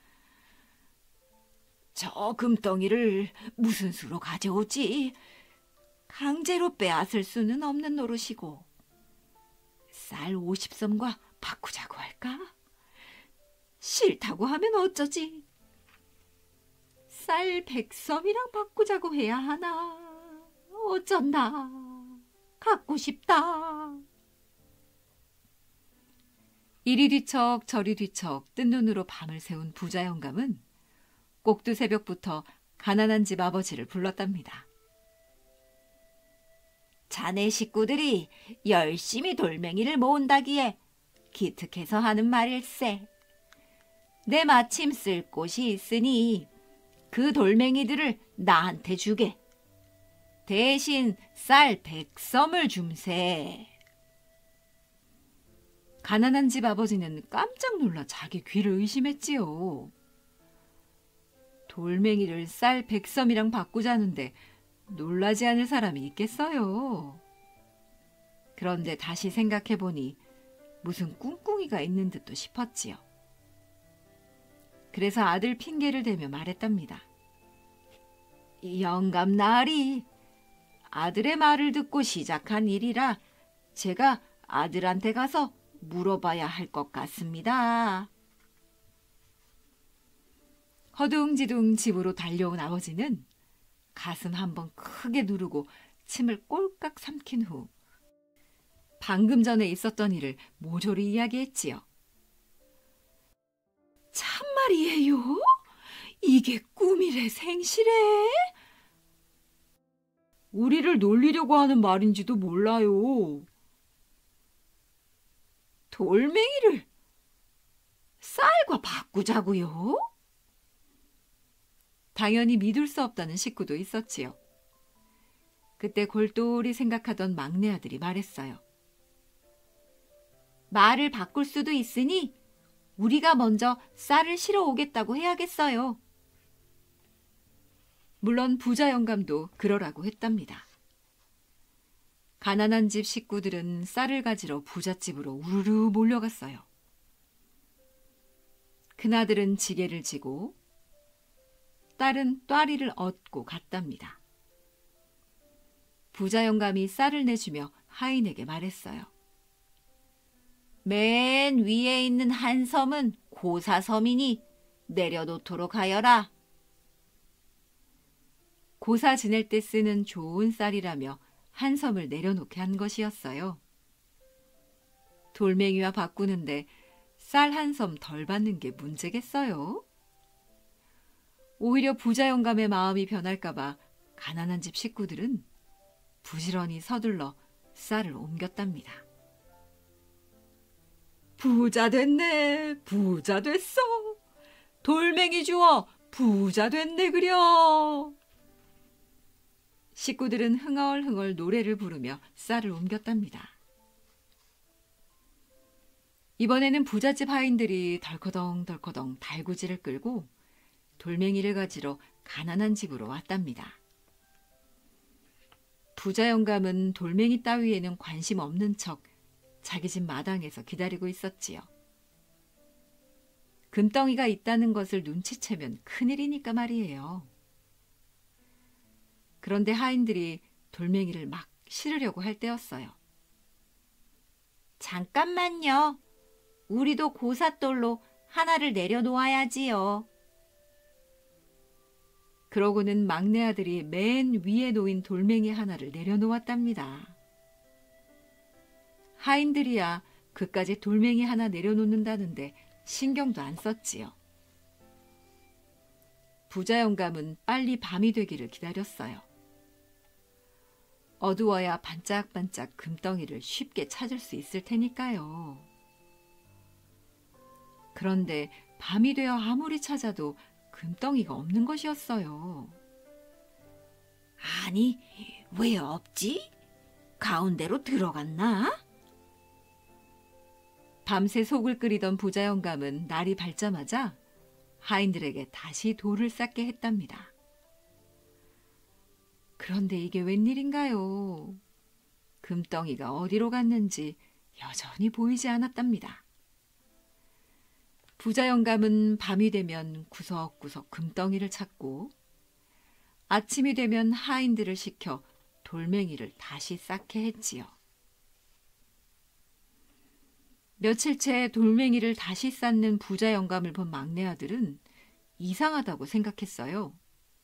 저 금덩이를 무슨 수로 가져오지? 강제로 빼앗을 수는 없는 노릇이고. 쌀 오십 섬과 바꾸자고 할까? 싫다고 하면 어쩌지? 쌀 백 섬이랑 바꾸자고 해야 하나? 어쩐다. 갖고 싶다. 이리 뒤척 저리 뒤척 뜬 눈으로 밤을 새운 부자 영감은 꼭두 새벽부터 가난한 집 아버지를 불렀답니다. 자네 식구들이 열심히 돌멩이를 모은다기에 기특해서 하는 말일세. 내 마침 쓸 곳이 있으니 그 돌멩이들을 나한테 주게. 대신 쌀 백 섬을 줌세. 가난한 집 아버지는 깜짝 놀라 자기 귀를 의심했지요. 돌멩이를 쌀 백 섬이랑 바꾸자는데 놀라지 않을 사람이 있겠어요. 그런데 다시 생각해보니 무슨 꿍꿍이가 있는 듯도 싶었지요. 그래서 아들 핑계를 대며 말했답니다. 영감 나으리, 아들의 말을 듣고 시작한 일이라 제가 아들한테 가서 물어봐야 할 것 같습니다. 허둥지둥 집으로 달려온 아버지는 가슴 한번 크게 누르고 침을 꼴깍 삼킨 후 방금 전에 있었던 일을 모조리 이야기했지요. 말이에요? 이게 꿈이래 생시래? 우리를 놀리려고 하는 말인지도 몰라요. 돌멩이를 쌀과 바꾸자고요? 당연히 믿을 수 없다는 식구도 있었지요. 그때 골똘히 생각하던 막내 아들이 말했어요. 말을 바꿀 수도 있으니 우리가 먼저 쌀을 실어 오겠다고 해야겠어요. 물론 부자 영감도 그러라고 했답니다. 가난한 집 식구들은 쌀을 가지러 부잣집으로 우르르 몰려갔어요. 큰아들은 지게를 지고 딸은 뙬리를 얻고 갔답니다. 부자 영감이 쌀을 내주며 하인에게 말했어요. 맨 위에 있는 한 섬은 고사섬이니 내려놓도록 하여라. 고사 지낼 때 쓰는 좋은 쌀이라며 한 섬을 내려놓게 한 것이었어요. 돌멩이와 바꾸는데 쌀 한 섬 덜 받는 게 문제겠어요? 오히려 부자 영감의 마음이 변할까봐 가난한 집 식구들은 부지런히 서둘러 쌀을 옮겼답니다. 부자 됐네, 부자 됐어. 돌멩이 주워 부자 됐네 그려. 식구들은 흥얼흥얼 노래를 부르며 쌀을 옮겼답니다. 이번에는 부잣집 하인들이 덜커덩덜커덩 달구지를 끌고 돌멩이를 가지러 가난한 집으로 왔답니다. 부자 영감은 돌멩이 따위에는 관심 없는 척 자기 집 마당에서 기다리고 있었지요. 금덩이가 있다는 것을 눈치채면 큰일이니까 말이에요. 그런데 하인들이 돌멩이를 막 실으려고 할 때였어요. 잠깐만요. 우리도 고삿돌로 하나를 내려놓아야지요. 그러고는 막내 아들이 맨 위에 놓인 돌멩이 하나를 내려놓았답니다. 하인들이야 그까지 돌멩이 하나 내려놓는다는데 신경도 안 썼지요. 부자 영감은 빨리 밤이 되기를 기다렸어요. 어두워야 반짝반짝 금덩이를 쉽게 찾을 수 있을 테니까요. 그런데 밤이 되어 아무리 찾아도 금덩이가 없는 것이었어요. 아니, 왜 없지? 가운데로 들어갔나? 밤새 속을 끓이던 부자 영감은 날이 밝자마자 하인들에게 다시 돌을 쌓게 했답니다. 그런데 이게 웬일인가요? 금덩이가 어디로 갔는지 여전히 보이지 않았답니다. 부자 영감은 밤이 되면 구석구석 금덩이를 찾고 아침이 되면 하인들을 시켜 돌멩이를 다시 쌓게 했지요. 며칠째 돌멩이를 다시 쌓는 부자 영감을 본 막내 아들은 이상하다고 생각했어요.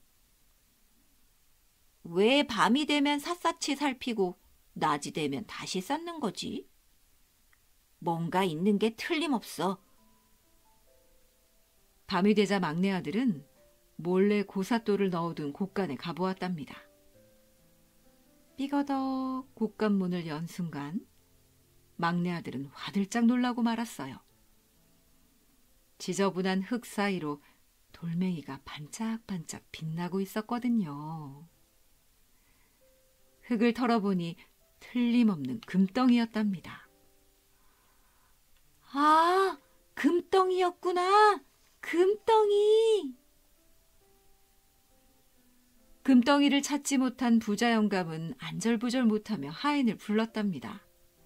왜 밤이 되면 샅샅이 살피고 낮이 되면 다시 쌓는 거지? 뭔가 있는 게 틀림없어. 밤이 되자 막내 아들은 몰래 고삿돌을 넣어둔 곳간에 가보았답니다. 삐거덕 곳간 문을 연 순간 막내 아들은 화들짝 놀라고 말았어요. 지저분한 흙 사이로 돌멩이가 반짝반짝 빛나고 있었거든요. 흙을 털어보니 틀림없는 금덩이였답니다. 아, 금덩이였구나. 금덩이. 금덩이를 찾지 못한 부자 영감은 안절부절 못하며 하인을 불렀답니다.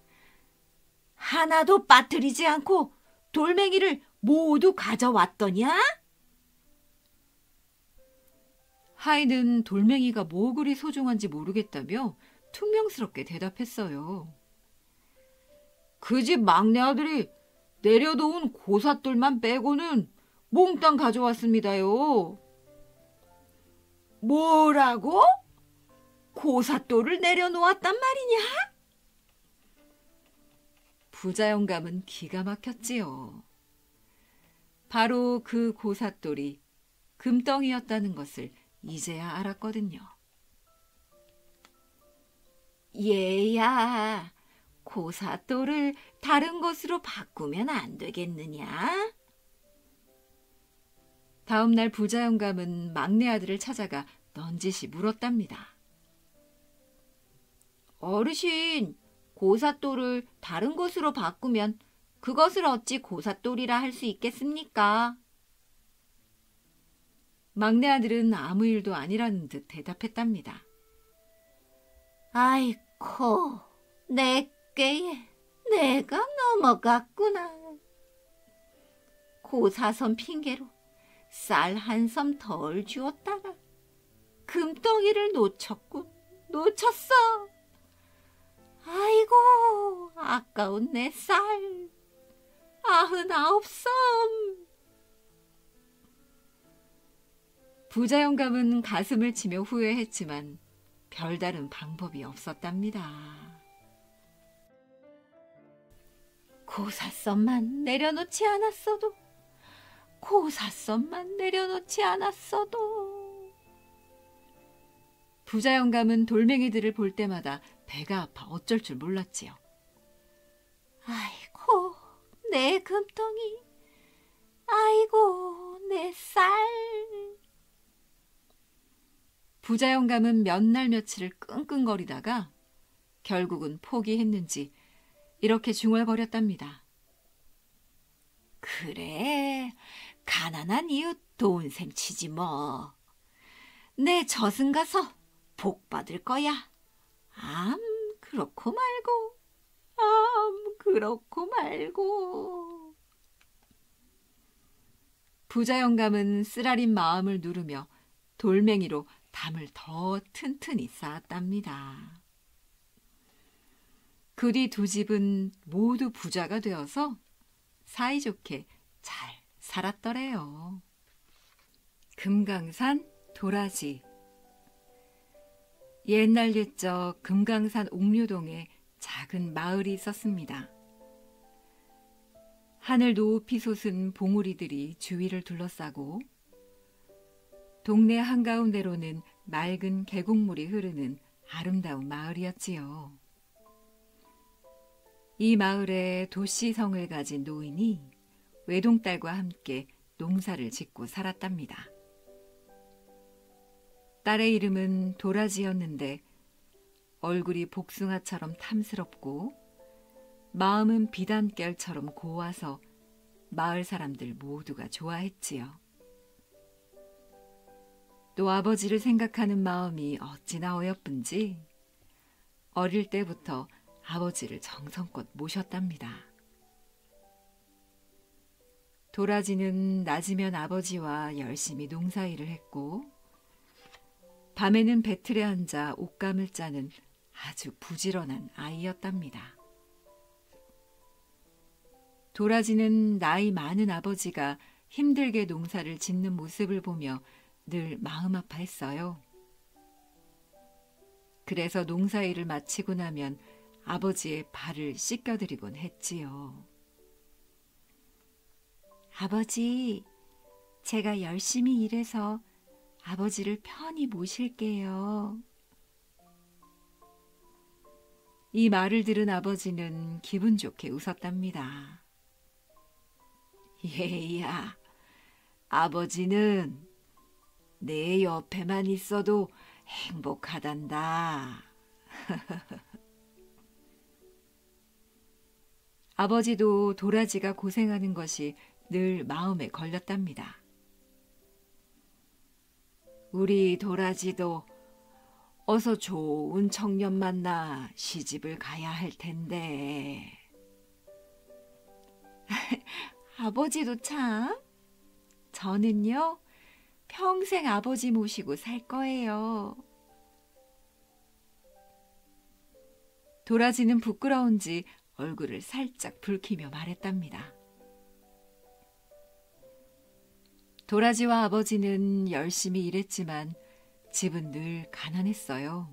하나도 빠뜨리지 않고 돌멩이를 모두 가져왔더냐? 하인은 돌멩이가 뭐 그리 소중한지 모르겠다며 퉁명스럽게 대답했어요. 그 집 막내 아들이 내려놓은 고삿돌만 빼고는 몽땅 가져왔습니다요. 뭐라고? 고삿돌을 내려놓았단 말이냐? 부자 영감은 기가 막혔지요. 바로 그 고삿돌이 금덩이였다는 것을 이제야 알았거든요. 얘야, 고사돌을 다른 것으로 바꾸면 안 되겠느냐? 다음 날 부자 영감은 막내 아들을 찾아가 넌지시 물었답니다. 어르신, 고사돌을 다른 것으로 바꾸면 그것을 어찌 고사돌이라 할 수 있겠습니까? 막내 아들은 아무 일도 아니라는 듯 대답했답니다. 아이코, 내게 내가 넘어갔구나. 고사선 핑계로 쌀 한 섬 덜 주었다가 금덩이를 놓쳤군, 놓쳤어. 아이고, 아까운 내 쌀. 아흔아홉 섬. 부자 영감은 가슴을 치며 후회했지만 별다른 방법이 없었답니다. 고사선만 내려놓지 않았어도, 고사선만 내려놓지 않았어도. 부자 영감은 돌멩이들을 볼 때마다 배가 아파 어쩔 줄 몰랐지요. 아이고, 내 금덩이. 아이고, 내 쌀. 부자 영감은 몇 날 며칠을 끙끙거리다가 결국은 포기했는지 이렇게 중얼거렸답니다. 그래, 가난한 이웃 돈셈 치지 뭐. 내 젖은 가서 복 받을 거야. 암 그렇고 말고, 암 그렇고 말고. 부자 영감은 쓰라린 마음을 누르며 돌멩이로 담을 더 튼튼히 쌓았답니다. 그 뒤 두 집은 모두 부자가 되어서 사이좋게 잘 살았더래요. 금강산 도라지. 옛날 옛적 금강산 옥류동에 작은 마을이 있었습니다. 하늘 높이 솟은 봉우리들이 주위를 둘러싸고 동네 한가운데로는 맑은 계곡물이 흐르는 아름다운 마을이었지요. 이 마을에 도시성을 가진 노인이 외동딸과 함께 농사를 짓고 살았답니다. 딸의 이름은 도라지였는데 얼굴이 복숭아처럼 탐스럽고 마음은 비단결처럼 고와서 마을 사람들 모두가 좋아했지요. 또 아버지를 생각하는 마음이 어찌나 어여쁜지 어릴 때부터 아버지를 정성껏 모셨답니다. 도라지는 낮이면 아버지와 열심히 농사일을 했고 밤에는 배틀에 앉아 옷감을 짜는 아주 부지런한 아이였답니다. 도라지는 나이 많은 아버지가 힘들게 농사를 짓는 모습을 보며 늘 마음 아파했어요. 그래서 농사일을 마치고 나면 아버지의 발을 씻겨드리곤 했지요. 아버지, 제가 열심히 일해서 아버지를 편히 모실게요. 이 말을 들은 아버지는 기분 좋게 웃었답니다. 얘야, 아버지는 내 옆에만 있어도 행복하단다. 아버지도 도라지가 고생하는 것이 늘 마음에 걸렸답니다. 우리 도라지도 어서 좋은 청년 만나 시집을 가야 할 텐데. 아버지도 참. 저는요, 평생 아버지 모시고 살 거예요. 도라지는 부끄러운지 얼굴을 살짝 붉히며 말했답니다. 도라지와 아버지는 열심히 일했지만 집은 늘 가난했어요.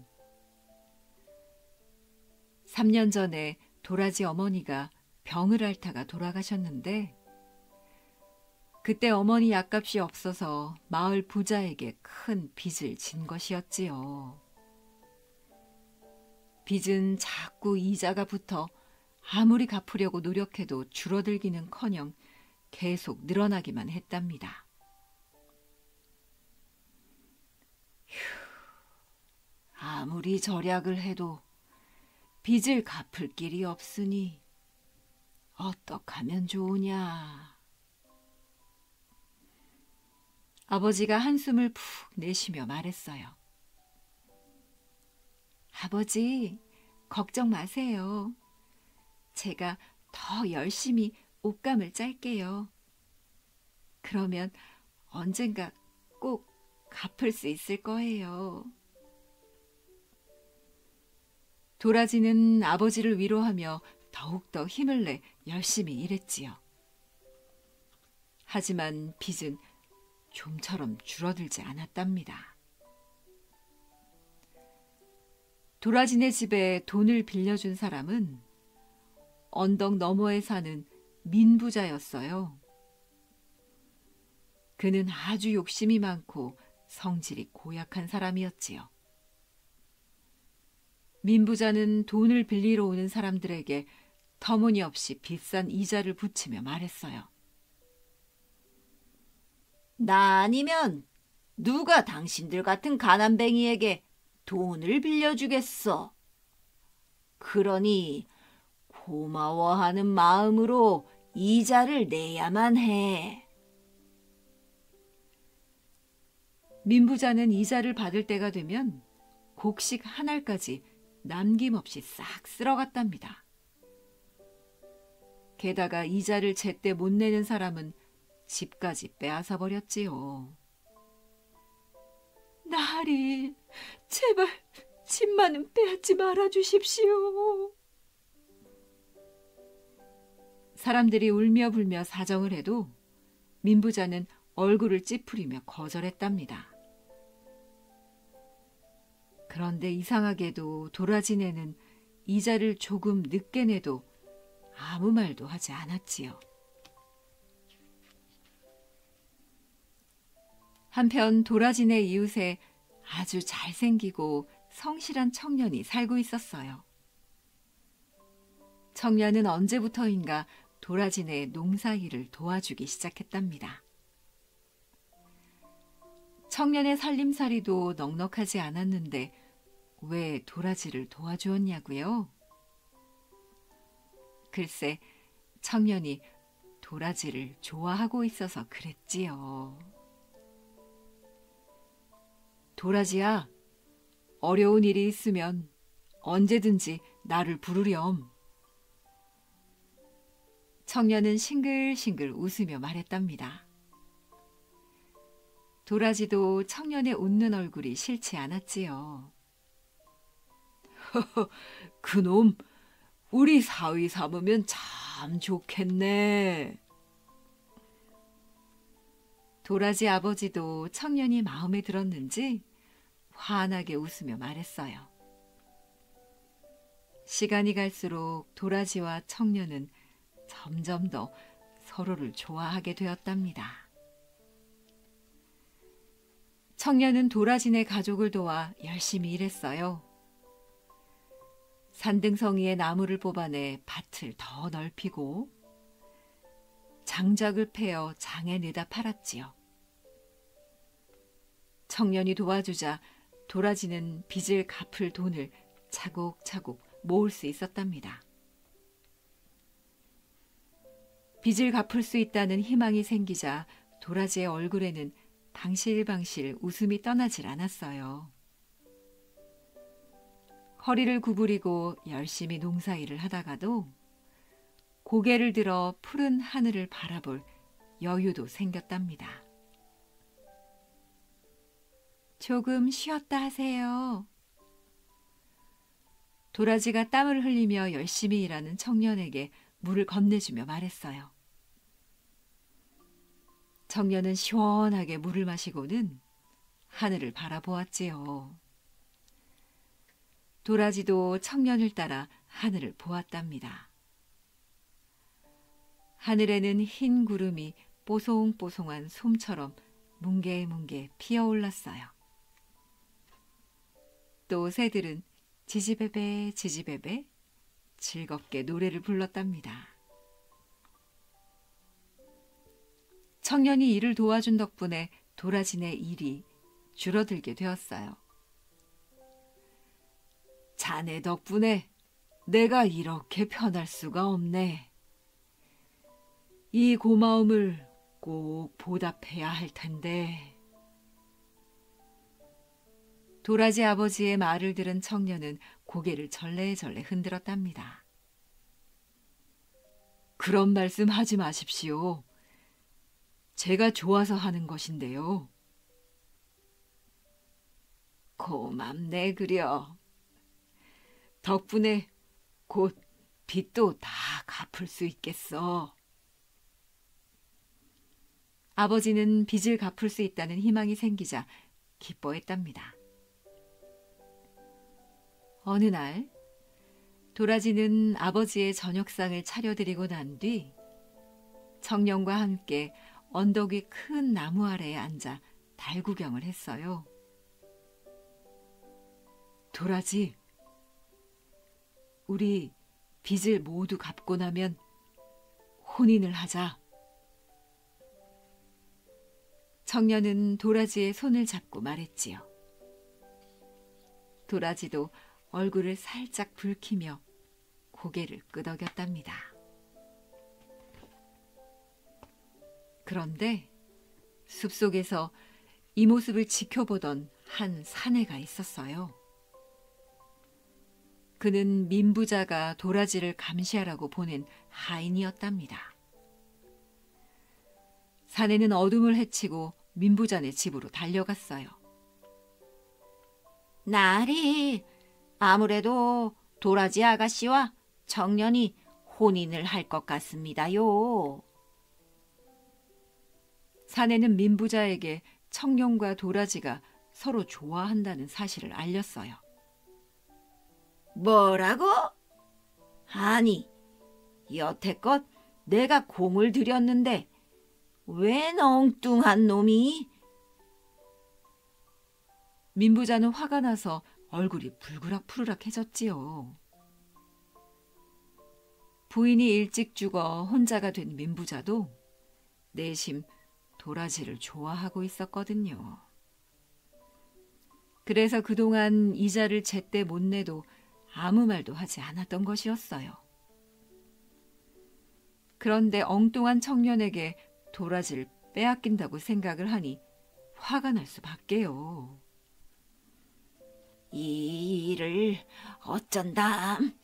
삼 년 전에 도라지 어머니가 병을 앓다가 돌아가셨는데 그때 어머니 약값이 없어서 마을 부자에게 큰 빚을 진 것이었지요. 빚은 자꾸 이자가 붙어 아무리 갚으려고 노력해도 줄어들기는커녕 계속 늘어나기만 했답니다. 휴, 아무리 절약을 해도 빚을 갚을 길이 없으니 어떡하면 좋으냐. 아버지가 한숨을 푹 내쉬며 말했어요. 아버지, 걱정 마세요. 제가 더 열심히 옷감을 짤게요. 그러면 언젠가 꼭 갚을 수 있을 거예요. 도라지는 아버지를 위로하며 더욱더 힘을 내 열심히 일했지요. 하지만 빚은 좀처럼 줄어들지 않았답니다. 도라지네 집에 돈을 빌려준 사람은 언덕 너머에 사는 민부자였어요. 그는 아주 욕심이 많고 성질이 고약한 사람이었지요. 민부자는 돈을 빌리러 오는 사람들에게 터무니없이 비싼 이자를 붙이며 말했어요. 나 아니면 누가 당신들 같은 가난뱅이에게 돈을 빌려주겠어. 그러니 고마워하는 마음으로 이자를 내야만 해. 민부자는 이자를 받을 때가 되면 곡식 한 알까지 남김없이 싹 쓸어갔답니다. 게다가 이자를 제때 못 내는 사람은 집까지 빼앗아 버렸지요. 나리, 제발 집만은 빼앗지 말아 주십시오. 사람들이 울며 불며 사정을 해도 민부자는 얼굴을 찌푸리며 거절했답니다. 그런데 이상하게도 도라지네는 이자를 조금 늦게 내도 아무 말도 하지 않았지요. 한편 도라지네 이웃에 아주 잘생기고 성실한 청년이 살고 있었어요. 청년은 언제부터인가 도라지네 농사일을 도와주기 시작했답니다. 청년의 살림살이도 넉넉하지 않았는데 왜 도라지를 도와주었냐고요? 글쎄, 청년이 도라지를 좋아하고 있어서 그랬지요. 도라지야, 어려운 일이 있으면 언제든지 나를 부르렴. 청년은 싱글싱글 웃으며 말했답니다. 도라지도 청년의 웃는 얼굴이 싫지 않았지요. 그놈, 우리 사위 삼으면 참 좋겠네. 도라지 아버지도 청년이 마음에 들었는지 환하게 웃으며 말했어요. 시간이 갈수록 도라지와 청년은 점점 더 서로를 좋아하게 되었답니다. 청년은 도라지네 가족을 도와 열심히 일했어요. 산등성이의 나무를 뽑아내 밭을 더 넓히고 장작을 패어 장에 내다 팔았지요. 청년이 도와주자 도라지는 빚을 갚을 돈을 차곡차곡 모을 수 있었답니다. 빚을 갚을 수 있다는 희망이 생기자 도라지의 얼굴에는 방실방실 웃음이 떠나질 않았어요. 허리를 구부리고 열심히 농사일을 하다가도 고개를 들어 푸른 하늘을 바라볼 여유도 생겼답니다. 조금 쉬었다 하세요. 도라지가 땀을 흘리며 열심히 일하는 청년에게 물을 건네주며 말했어요. 청년은 시원하게 물을 마시고는 하늘을 바라보았지요. 도라지도 청년을 따라 하늘을 보았답니다. 하늘에는 흰 구름이 뽀송뽀송한 솜처럼 뭉게뭉게 피어올랐어요. 또 새들은 지지배배 지지배배 즐겁게 노래를 불렀답니다. 청년이 일을 도와준 덕분에 도라지네 일이 줄어들게 되었어요. 자네 덕분에 내가 이렇게 편할 수가 없네. 이 고마움을 꼭 보답해야 할 텐데. 도라지 아버지의 말을 들은 청년은 고개를 절레절레 흔들었답니다. 그런 말씀 하지 마십시오. 제가 좋아서 하는 것인데요. 고맙네 그려. 덕분에 곧 빚도 다 갚을 수 있겠어. 아버지는 빚을 갚을 수 있다는 희망이 생기자 기뻐했답니다. 어느 날 도라지는 아버지의 저녁상을 차려드리고 난 뒤 청년과 함께 언덕 위 큰 나무 아래에 앉아 달 구경을 했어요. 도라지, 우리 빚을 모두 갚고 나면 혼인을 하자. 청년은 도라지의 손을 잡고 말했지요. 도라지도 얼굴을 살짝 붉히며 고개를 끄덕였답니다. 그런데 숲속에서 이 모습을 지켜보던 한 사내가 있었어요. 그는 민부자가 도라지를 감시하라고 보낸 하인이었답니다. 사내는 어둠을 헤치고 민부자네 집으로 달려갔어요. 나리, 아무래도 도라지 아가씨와 청년이 혼인을 할 것 같습니다요. 사내는 민부자에게 청년과 도라지가 서로 좋아한다는 사실을 알렸어요. 뭐라고? 아니, 여태껏 내가 공을 들였는데 웬 엉뚱한 놈이? 민부자는 화가 나서 얼굴이 불그락푸르락해졌지요. 부인이 일찍 죽어 혼자가 된 민부자도 내심 도라지를 좋아하고 있었거든요. 그래서 그동안 이자를 제때 못 내도 아무 말도 하지 않았던 것이었어요. 그런데 엉뚱한 청년에게 도라지를 빼앗긴다고 생각을 하니 화가 날 수밖에요. 이 일을 어쩐담?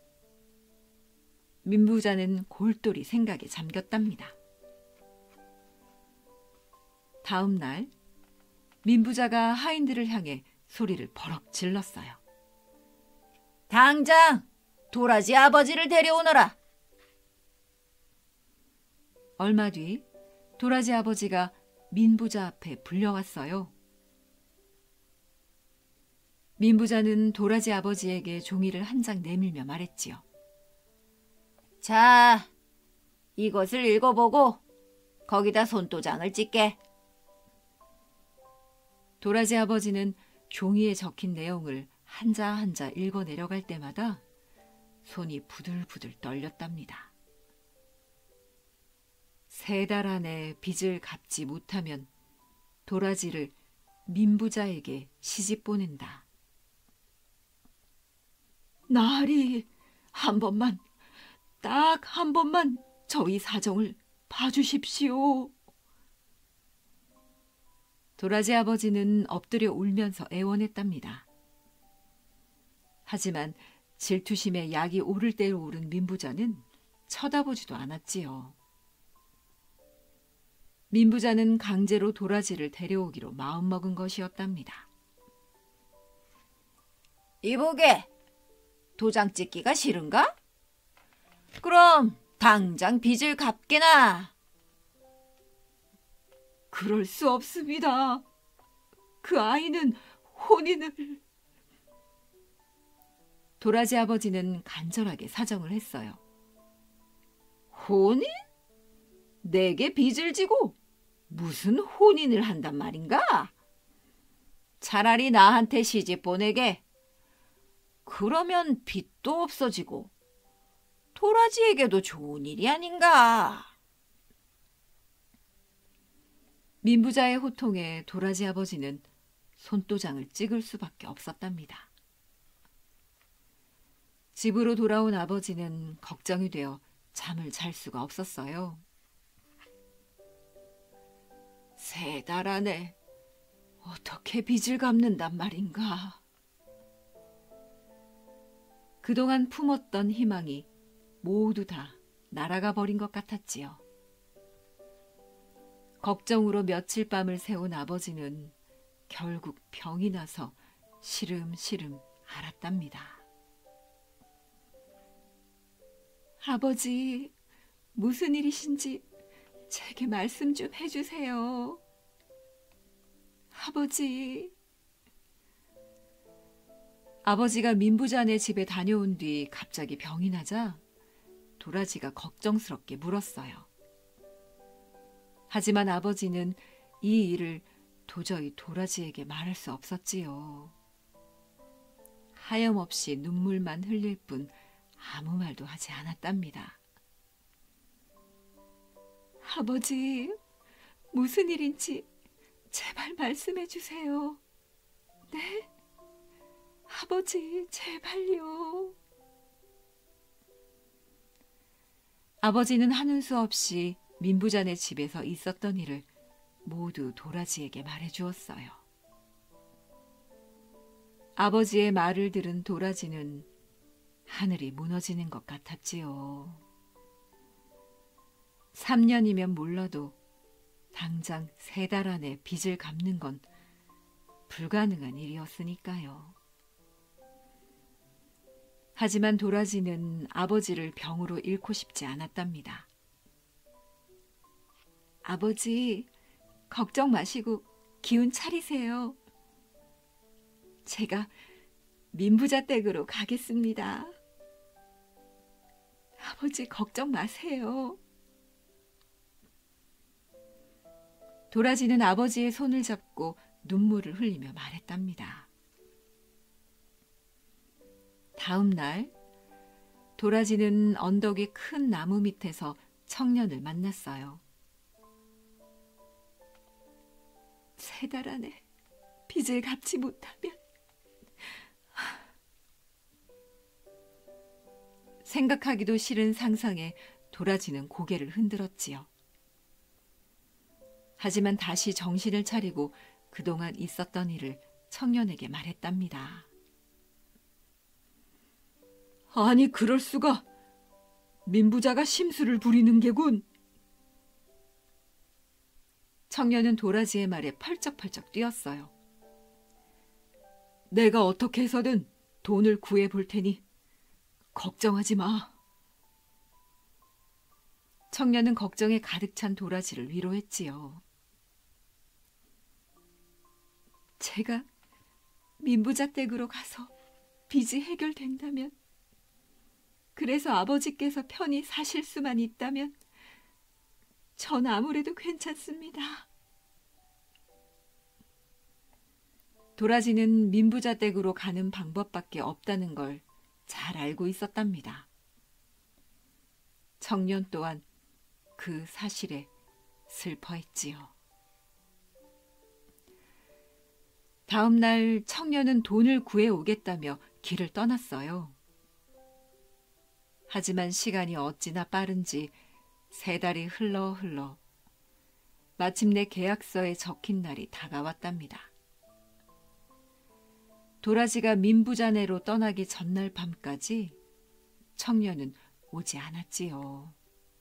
민부자는 골똘히 생각에 잠겼답니다. 다음 날 민부자가 하인들을 향해 소리를 버럭 질렀어요. 당장 도라지 아버지를 데려오너라. 얼마 뒤 도라지 아버지가 민부자 앞에 불려왔어요. 민부자는 도라지 아버지에게 종이를 한 장 내밀며 말했지요. 자, 이것을 읽어보고 거기다 손도장을 찍게. 도라지 아버지는 종이에 적힌 내용을 한자 한자 읽어 내려갈 때마다 손이 부들부들 떨렸답니다. 세 달 안에 빚을 갚지 못하면 도라지를 민부자에게 시집 보낸다. 나리, 한 번만, 딱 한 번만 저희 사정을 봐주십시오. 도라지 아버지는 엎드려 울면서 애원했답니다. 하지만 질투심에 약이 오를 대로 오른 민부자는 쳐다보지도 않았지요. 민부자는 강제로 도라지를 데려오기로 마음먹은 것이었답니다. 이보게, 도장 찍기가 싫은가? 그럼 당장 빚을 갚게나. 그럴 수 없습니다. 그 아이는 혼인을... 도라지 아버지는 간절하게 사정을 했어요. 혼인? 내게 빚을 지고 무슨 혼인을 한단 말인가? 차라리 나한테 시집 보내게. 그러면 빚도 없어지고 도라지에게도 좋은 일이 아닌가? 민부자의 호통에 도라지 아버지는 손도장을 찍을 수밖에 없었답니다. 집으로 돌아온 아버지는 걱정이 되어 잠을 잘 수가 없었어요. 세 달 안에 어떻게 빚을 갚는단 말인가? 그동안 품었던 희망이 모두 다 날아가 버린 것 같았지요. 걱정으로 며칠 밤을 새운 아버지는 결국 병이 나서 시름시름 앓았답니다. 아버지, 무슨 일이신지 제게 말씀 좀 해주세요. 아버지. 아버지가 민부자네 집에 다녀온 뒤 갑자기 병이 나자 도라지가 걱정스럽게 물었어요. 하지만 아버지는 이 일을 도저히 도라지에게 말할 수 없었지요. 하염없이 눈물만 흘릴 뿐 아무 말도 하지 않았답니다. 아버지, 무슨 일인지 제발 말씀해 주세요. 네? 아버지, 제발요. 아버지는 하는 수 없이 민부자네 집에서 있었던 일을 모두 도라지에게 말해 주었어요. 아버지의 말을 들은 도라지는 하늘이 무너지는 것 같았지요. 삼 년이면 몰라도 당장 세 달 안에 빚을 갚는 건 불가능한 일이었으니까요. 하지만 도라지는 아버지를 병으로 잃고 싶지 않았답니다. 아버지, 걱정 마시고 기운 차리세요. 제가 민부자 댁으로 가겠습니다. 아버지, 걱정 마세요. 도라지는 아버지의 손을 잡고 눈물을 흘리며 말했답니다. 다음 날 도라지는 언덕이 큰 나무 밑에서 청년을 만났어요. 세 달 안에 빚을 갚지 못하면 생각하기도 싫은 상상에 도라지는 고개를 흔들었지요. 하지만 다시 정신을 차리고 그동안 있었던 일을 청년에게 말했답니다. 아니, 그럴 수가. 민부자가 심술을 부리는 게군. 청년은 도라지의 말에 펄쩍펄쩍 뛰었어요. 내가 어떻게 해서든 돈을 구해 볼 테니 걱정하지 마. 청년은 걱정에 가득 찬 도라지를 위로했지요. 제가 민부자 댁으로 가서 빚이 해결된다면, 그래서 아버지께서 편히 사실 수만 있다면 전 아무래도 괜찮습니다. 도라지는 민부자 댁으로 가는 방법밖에 없다는 걸 잘 알고 있었답니다. 청년 또한 그 사실에 슬퍼했지요. 다음 날 청년은 돈을 구해오겠다며 길을 떠났어요. 하지만 시간이 어찌나 빠른지 세 달이 흘러 흘러 마침내 계약서에 적힌 날이 다가왔답니다. 도라지가 민부자네로 떠나기 전날 밤까지 청년은 오지 않았지요.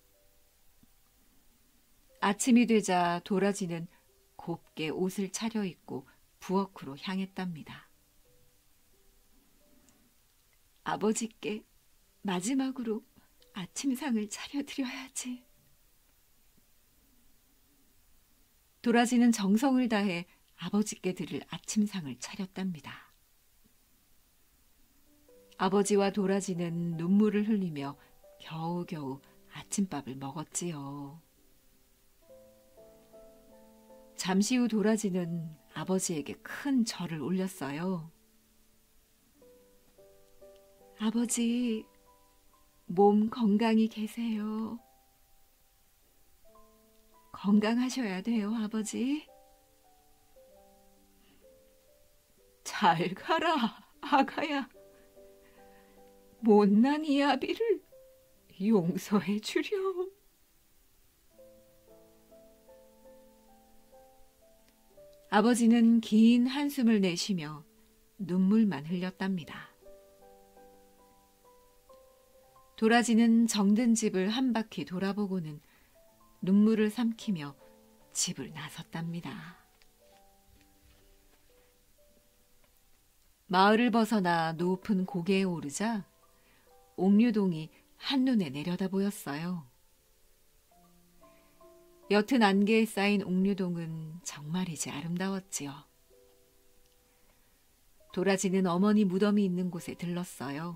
아침이 되자 도라지는 곱게 옷을 차려입고 부엌으로 향했답니다. 아버지께 마지막으로 아침상을 차려드려야지. 도라지는 정성을 다해 아버지께 드릴 아침상을 차렸답니다. 아버지와 도라지는 눈물을 흘리며 겨우겨우 아침밥을 먹었지요. 잠시 후 도라지는 아버지에게 큰 절을 올렸어요. 아버지, 몸 건강히 계세요. 건강하셔야 돼요, 아버지. 잘 가라, 아가야. 못난 이 아비를 용서해 주렴. 아버지는 긴 한숨을 내쉬며 눈물만 흘렸답니다. 도라지는 정든 집을 한 바퀴 돌아보고는 눈물을 삼키며 집을 나섰답니다. 마을을 벗어나 높은 고개에 오르자 옥류동이 한눈에 내려다 보였어요. 옅은 안개에 쌓인 옥류동은 정말이지 아름다웠지요. 도라지는 어머니 무덤이 있는 곳에 들렀어요.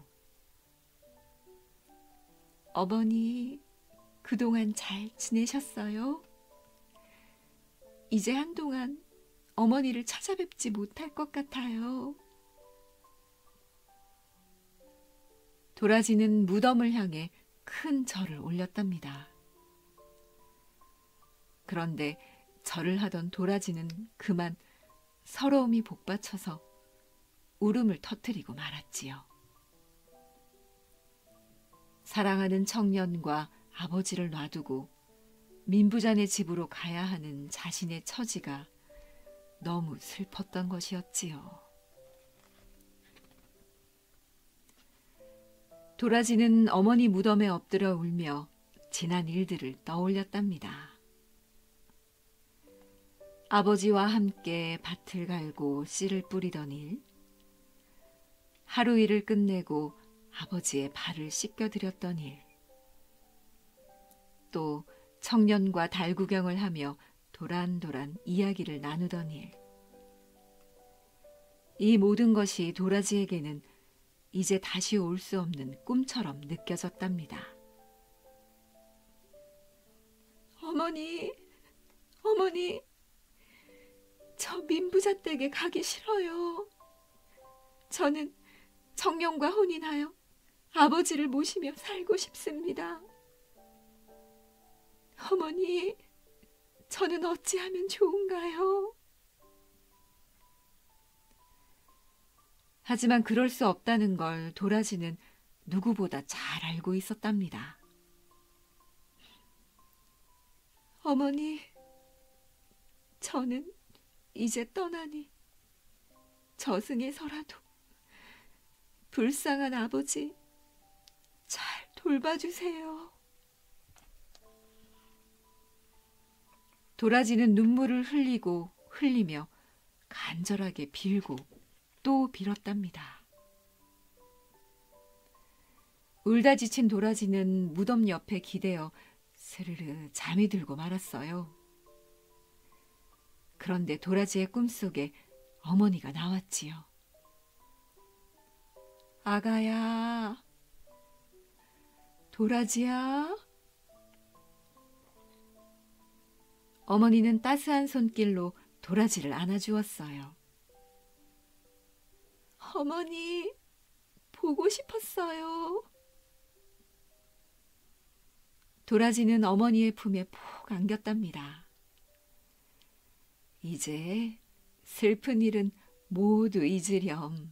어머니, 그동안 잘 지내셨어요? 이제 한동안 어머니를 찾아뵙지 못할 것 같아요. 도라지는 무덤을 향해 큰 절을 올렸답니다. 그런데 절을 하던 도라지는 그만 서러움이 복받쳐서 울음을 터뜨리고 말았지요. 사랑하는 청년과 아버지를 놔두고 민부자네 집으로 가야 하는 자신의 처지가 너무 슬펐던 것이었지요. 도라지는 어머니 무덤에 엎드려 울며 지난 일들을 떠올렸답니다. 아버지와 함께 밭을 갈고 씨를 뿌리던 일, 하루 일을 끝내고 아버지의 발을 씻겨드렸던 일, 또 청년과 달 구경을 하며 도란도란 이야기를 나누던 일. 이 모든 것이 도라지에게는 이제 다시 올 수 없는 꿈처럼 느껴졌답니다. 어머니, 어머니, 저 민부자 댁에 가기 싫어요. 저는 청년과 혼인하여 아버지를 모시며 살고 싶습니다. 어머니, 저는 어찌하면 좋은가요? 하지만 그럴 수 없다는 걸 도라지는 누구보다 잘 알고 있었답니다. 어머니, 저는 이제 떠나니 저승에서라도 불쌍한 아버지 잘 돌봐주세요. 도라지는 눈물을 흘리고 흘리며 간절하게 빌고 또 빌었답니다. 울다 지친 도라지는 무덤 옆에 기대어 스르르 잠이 들고 말았어요. 그런데 도라지의 꿈속에 어머니가 나왔지요. 아가야, 도라지야. 어머니는 따스한 손길로 도라지를 안아주었어요. 어머니, 보고 싶었어요. 도라지는 어머니의 품에 푹 안겼답니다. 이제 슬픈 일은 모두 잊으렴.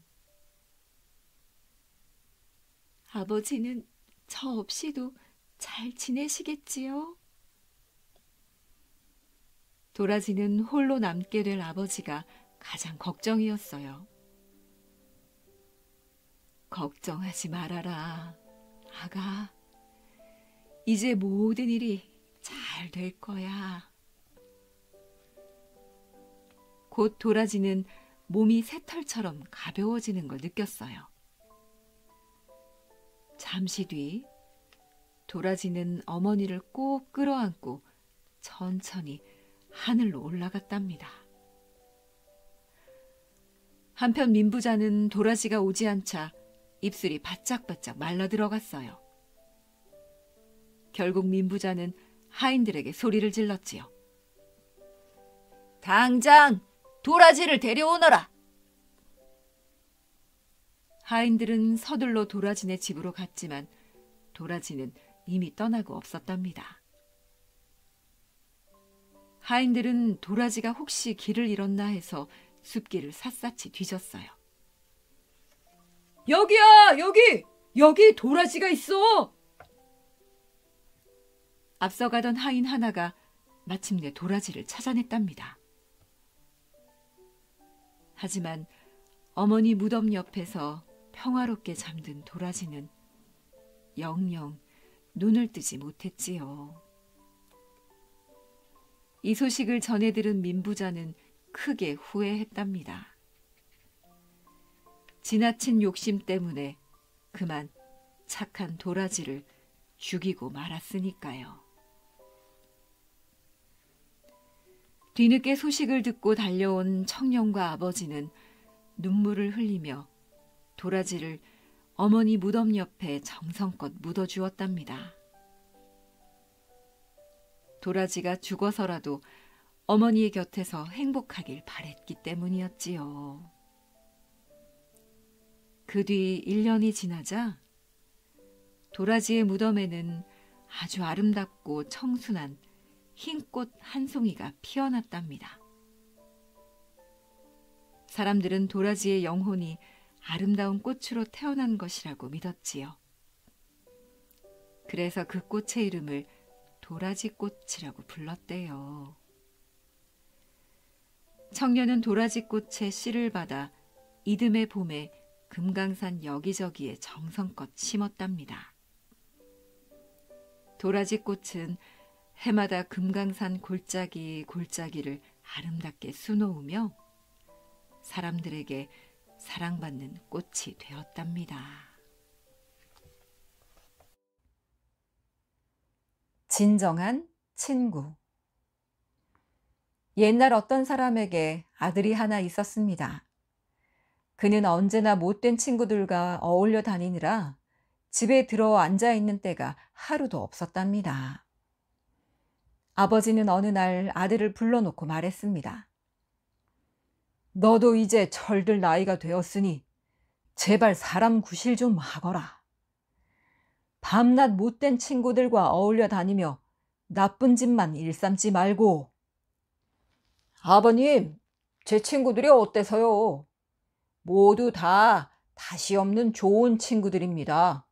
아버지는 저 없이도 잘 지내시겠지요? 도라지는 홀로 남게 될 아버지가 가장 걱정이었어요. 걱정하지 말아라, 아가. 이제 모든 일이 잘 될 거야. 곧 도라지는 몸이 새털처럼 가벼워지는 걸 느꼈어요. 잠시 뒤 도라지는 어머니를 꼭 끌어안고 천천히 하늘로 올라갔답니다. 한편 민부자는 도라지가 오지 않자 입술이 바짝바짝 말라들어갔어요. 결국 민부자는 하인들에게 소리를 질렀지요. 당장 도라지를 데려오너라. 하인들은 서둘러 도라지네 집으로 갔지만 도라지는 이미 떠나고 없었답니다. 하인들은 도라지가 혹시 길을 잃었나 해서 숲길을 샅샅이 뒤졌어요. 여기야, 여기! 여기 도라지가 있어! 앞서가던 하인 하나가 마침내 도라지를 찾아냈답니다. 하지만 어머니 무덤 옆에서 평화롭게 잠든 도라지는 영영 눈을 뜨지 못했지요. 이 소식을 전해 들은 민부자는 크게 후회했답니다. 지나친 욕심 때문에 그만 착한 도라지를 죽이고 말았으니까요. 뒤늦게 소식을 듣고 달려온 청년과 아버지는 눈물을 흘리며 도라지를 어머니 무덤 옆에 정성껏 묻어주었답니다. 도라지가 죽어서라도 어머니의 곁에서 행복하길 바랬기 때문이었지요. 그 뒤 일 년이 지나자 도라지의 무덤에는 아주 아름답고 청순한 흰꽃 한 송이가 피어났답니다. 사람들은 도라지의 영혼이 아름다운 꽃으로 태어난 것이라고 믿었지요. 그래서 그 꽃의 이름을 도라지꽃이라고 불렀대요. 청년은 도라지꽃의 씨를 받아 이듬해 봄에 금강산 여기저기에 정성껏 심었답니다. 도라지꽃은 해마다 금강산 골짜기 골짜기를 아름답게 수놓으며 사람들에게 사랑받는 꽃이 되었답니다. 진정한 친구. 옛날 어떤 사람에게 아들이 하나 있었습니다. 그는 언제나 못된 친구들과 어울려 다니느라 집에 들어 앉아 있는 때가 하루도 없었답니다. 아버지는 어느 날 아들을 불러놓고 말했습니다. 너도 이제 철들 나이가 되었으니 제발 사람 구실 좀 하거라. 밤낮 못된 친구들과 어울려 다니며 나쁜 짓만 일삼지 말고. 아버님, 제 친구들이 어때서요? 모두 다 다시 없는 좋은 친구들입니다.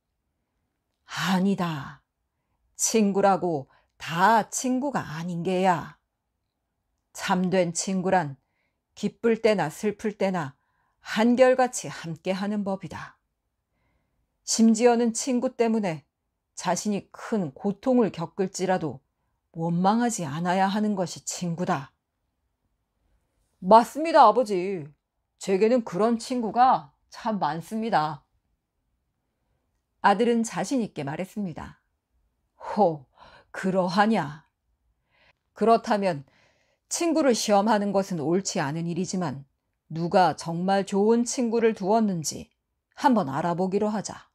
아니다. 친구라고 다 친구가 아닌 게야. 참된 친구란 기쁠 때나 슬플 때나 한결같이 함께하는 법이다. 심지어는 친구 때문에 자신이 큰 고통을 겪을지라도 원망하지 않아야 하는 것이 친구다. 맞습니다, 아버지. 제게는 그런 친구가 참 많습니다. 아들은 자신 있게 말했습니다. 호, 그러하냐. 그렇다면 친구를 시험하는 것은 옳지 않은 일이지만 누가 정말 좋은 친구를 두었는지 한번 알아보기로 하자.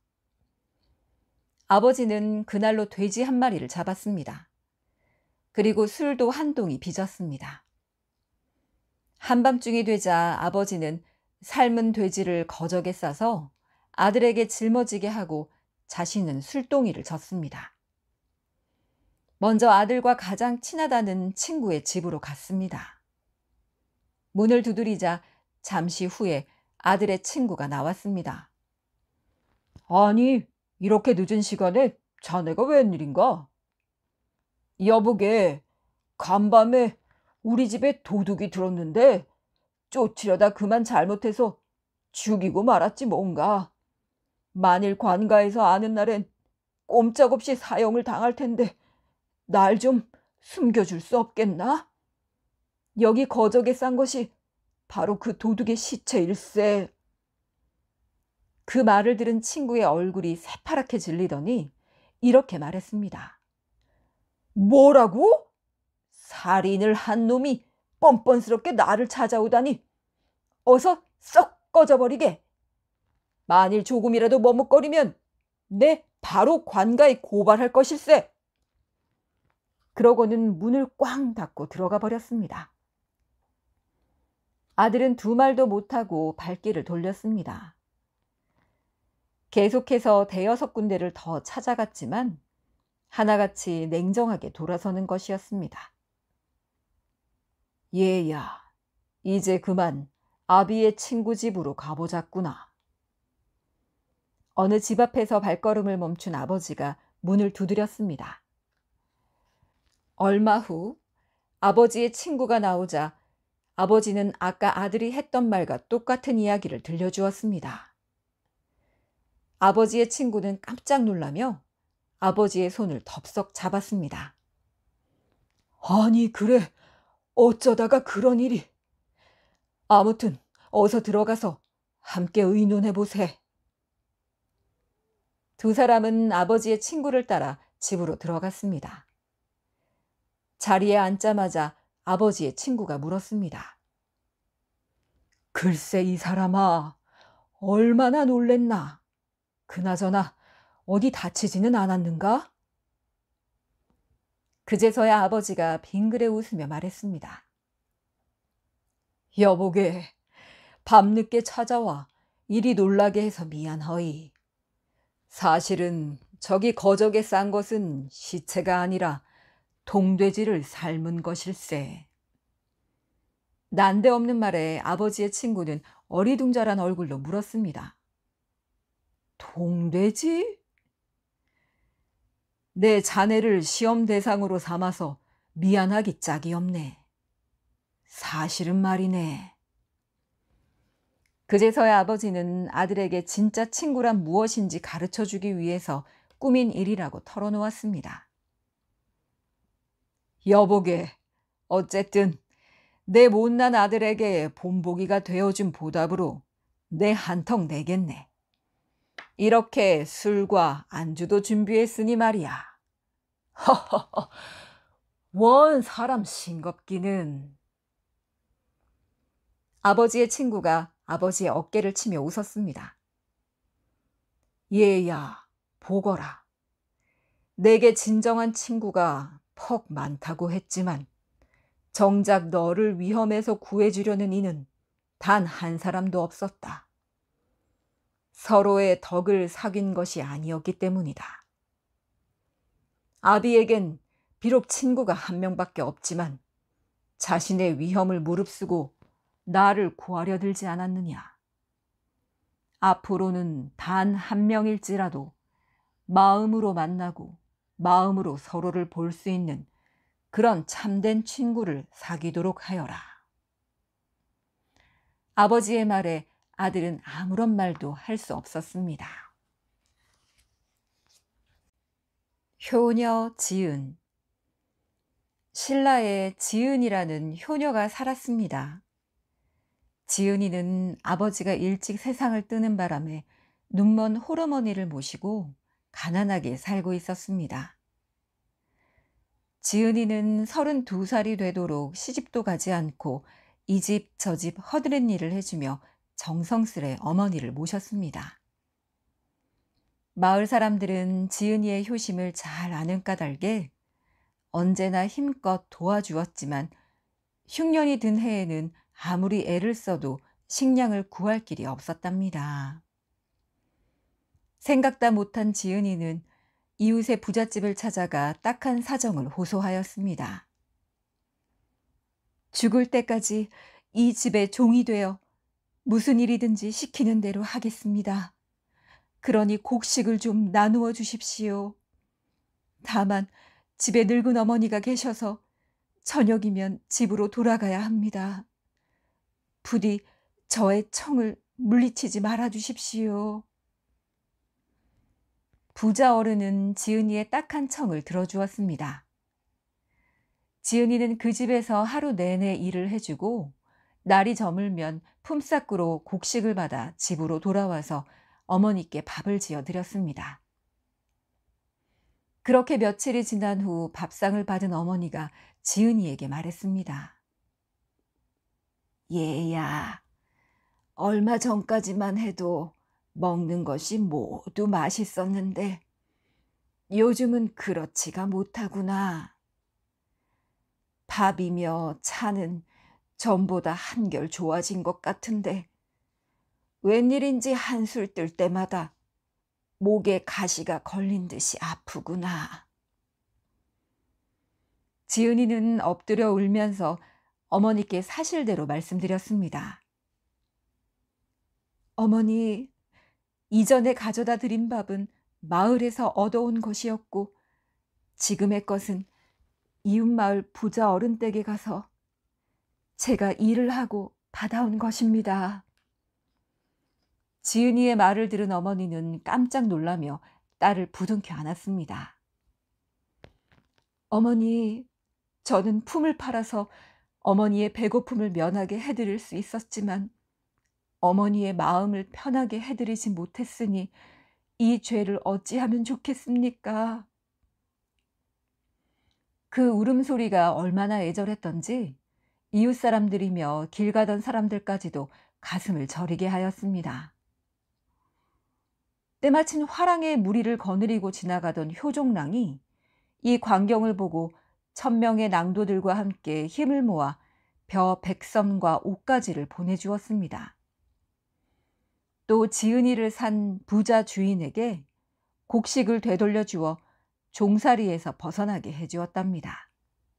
아버지는 그날로 돼지 한 마리를 잡았습니다. 그리고 술도 한 동이 빚었습니다. 한밤중이 되자 아버지는 삶은 돼지를 거적에 싸서 아들에게 짊어지게 하고 자신은 술동이를 졌습니다. 먼저 아들과 가장 친하다는 친구의 집으로 갔습니다. 문을 두드리자 잠시 후에 아들의 친구가 나왔습니다. 아니, 이렇게 늦은 시간에 자네가 웬일인가? 여보게, 간밤에 우리 집에 도둑이 들었는데 쫓으려다 그만 잘못해서 죽이고 말았지 뭔가. 만일 관가에서 아는 날엔 꼼짝없이 사형을 당할 텐데 날 좀 숨겨줄 수 없겠나? 여기 거적에 싼 것이 바로 그 도둑의 시체일세. 그 말을 들은 친구의 얼굴이 새파랗게 질리더니 이렇게 말했습니다. 뭐라고? 살인을 한 놈이 뻔뻔스럽게 나를 찾아오다니. 어서 썩 꺼져버리게. 만일 조금이라도 머뭇거리면 내 바로 관가에 고발할 것일세. 그러고는 문을 꽝 닫고 들어가 버렸습니다. 아들은 두 말도 못하고 발길을 돌렸습니다. 계속해서 대여섯 군데를 더 찾아갔지만 하나같이 냉정하게 돌아서는 것이었습니다. 얘야, 이제 그만 아비의 친구 집으로 가보자꾸나. 어느 집 앞에서 발걸음을 멈춘 아버지가 문을 두드렸습니다. 얼마 후 아버지의 친구가 나오자 아버지는 아까 아들이 했던 말과 똑같은 이야기를 들려주었습니다. 아버지의 친구는 깜짝 놀라며 아버지의 손을 덥석 잡았습니다. 아니, 그래. 어쩌다가 그런 일이. 아무튼 어서 들어가서 함께 의논해보세. 두 사람은 아버지의 친구를 따라 집으로 들어갔습니다. 자리에 앉자마자 아버지의 친구가 물었습니다. 글쎄 이 사람아, 얼마나 놀랬나. 그나저나 어디 다치지는 않았는가? 그제서야 아버지가 빙그레 웃으며 말했습니다. 여보게, 밤늦게 찾아와 이리 놀라게 해서 미안허이. 사실은 저기 거적에 싼 것은 시체가 아니라 동돼지를 삶은 것일세. 난데없는 말에 아버지의 친구는 어리둥절한 얼굴로 물었습니다. 동돼지? 내 자네를 시험 대상으로 삼아서 미안하기 짝이 없네. 사실은 말이네. 그제서야 아버지는 아들에게 진짜 친구란 무엇인지 가르쳐주기 위해서 꾸민 일이라고 털어놓았습니다. 여보게, 어쨌든 내 못난 아들에게 본보기가 되어준 보답으로 내 한턱 내겠네. 이렇게 술과 안주도 준비했으니 말이야. 허허허, 원 사람 싱겁기는. 아버지의 친구가 아버지의 어깨를 치며 웃었습니다. 얘야, 보거라. 내게 진정한 친구가 퍽 많다고 했지만 정작 너를 위험에서 구해주려는 이는 단 한 사람도 없었다. 서로의 덕을 사귄 것이 아니었기 때문이다. 아비에겐 비록 친구가 한 명밖에 없지만 자신의 위험을 무릅쓰고 나를 구하려 들지 않았느냐. 앞으로는 단 한 명일지라도 마음으로 만나고 마음으로 서로를 볼 수 있는 그런 참된 친구를 사귀도록 하여라. 아버지의 말에 아들은 아무런 말도 할 수 없었습니다. 효녀 지은. 신라에 지은이라는 효녀가 살았습니다. 지은이는 아버지가 일찍 세상을 뜨는 바람에 눈먼 홀어머니를 모시고 가난하게 살고 있었습니다. 지은이는 서른두 살이 되도록 시집도 가지 않고 이 집 저 집 허드렛 일을 해주며 정성스레 어머니를 모셨습니다. 마을 사람들은 지은이의 효심을 잘 아는 까닭에 언제나 힘껏 도와주었지만 흉년이 든 해에는 아무리 애를 써도 식량을 구할 길이 없었답니다. 생각다 못한 지은이는 이웃의 부잣집을 찾아가 딱한 사정을 호소하였습니다. 죽을 때까지 이 집의 종이 되어 무슨 일이든지 시키는 대로 하겠습니다. 그러니 곡식을 좀 나누어 주십시오. 다만 집에 늙은 어머니가 계셔서 저녁이면 집으로 돌아가야 합니다. 부디 저의 청을 물리치지 말아 주십시오. 부자 어른은 지은이의 딱한 청을 들어주었습니다. 지은이는 그 집에서 하루 내내 일을 해주고 날이 저물면 품삯으로 곡식을 받아 집으로 돌아와서 어머니께 밥을 지어 드렸습니다. 그렇게 며칠이 지난 후 밥상을 받은 어머니가 지은이에게 말했습니다. 얘야, 얼마 전까지만 해도 먹는 것이 모두 맛있었는데 요즘은 그렇지가 못하구나. 밥이며 차는 전보다 한결 좋아진 것 같은데 웬일인지 한술 뜰 때마다 목에 가시가 걸린 듯이 아프구나. 지은이는 엎드려 울면서 어머니께 사실대로 말씀드렸습니다. 어머니, 이전에 가져다 드린 밥은 마을에서 얻어온 것이었고 지금의 것은 이웃마을 부자 어른 댁에 가서 제가 일을 하고 받아온 것입니다. 지은이의 말을 들은 어머니는 깜짝 놀라며 딸을 부둥켜 안았습니다. 어머니, 저는 품을 팔아서 어머니의 배고픔을 면하게 해드릴 수 있었지만 어머니의 마음을 편하게 해드리지 못했으니 이 죄를 어찌하면 좋겠습니까? 그 울음소리가 얼마나 애절했던지 이웃 사람들이며 길 가던 사람들까지도 가슴을 저리게 하였습니다. 때마침 화랑의 무리를 거느리고 지나가던 효종랑이 이 광경을 보고 천명의 낭도들과 함께 힘을 모아 벼 백섬과 옷가지를 보내주었습니다. 또 지은이를 산 부자 주인에게 곡식을 되돌려 주어 종살이에서 벗어나게 해주었답니다.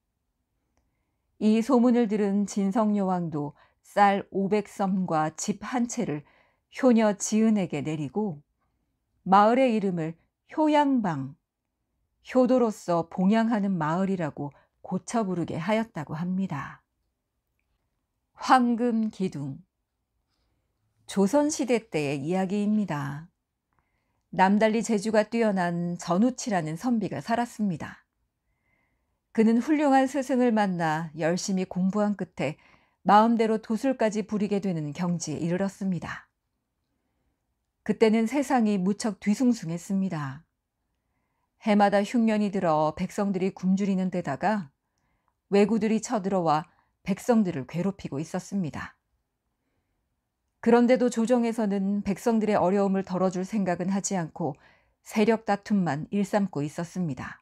이 소문을 들은 진성여왕도 쌀 오백 섬과 집 한 채를 효녀 지은에게 내리고 마을의 이름을 효양방, 효도로서 봉양하는 마을이라고 고쳐 부르게 하였다고 합니다. 황금기둥. 조선시대 때의 이야기입니다. 남달리 재주가 뛰어난 전우치라는 선비가 살았습니다. 그는 훌륭한 스승을 만나 열심히 공부한 끝에 마음대로 도술까지 부리게 되는 경지에 이르렀습니다. 그때는 세상이 무척 뒤숭숭했습니다. 해마다 흉년이 들어 백성들이 굶주리는 데다가 왜구들이 쳐들어와 백성들을 괴롭히고 있었습니다. 그런데도 조정에서는 백성들의 어려움을 덜어줄 생각은 하지 않고 세력 다툼만 일삼고 있었습니다.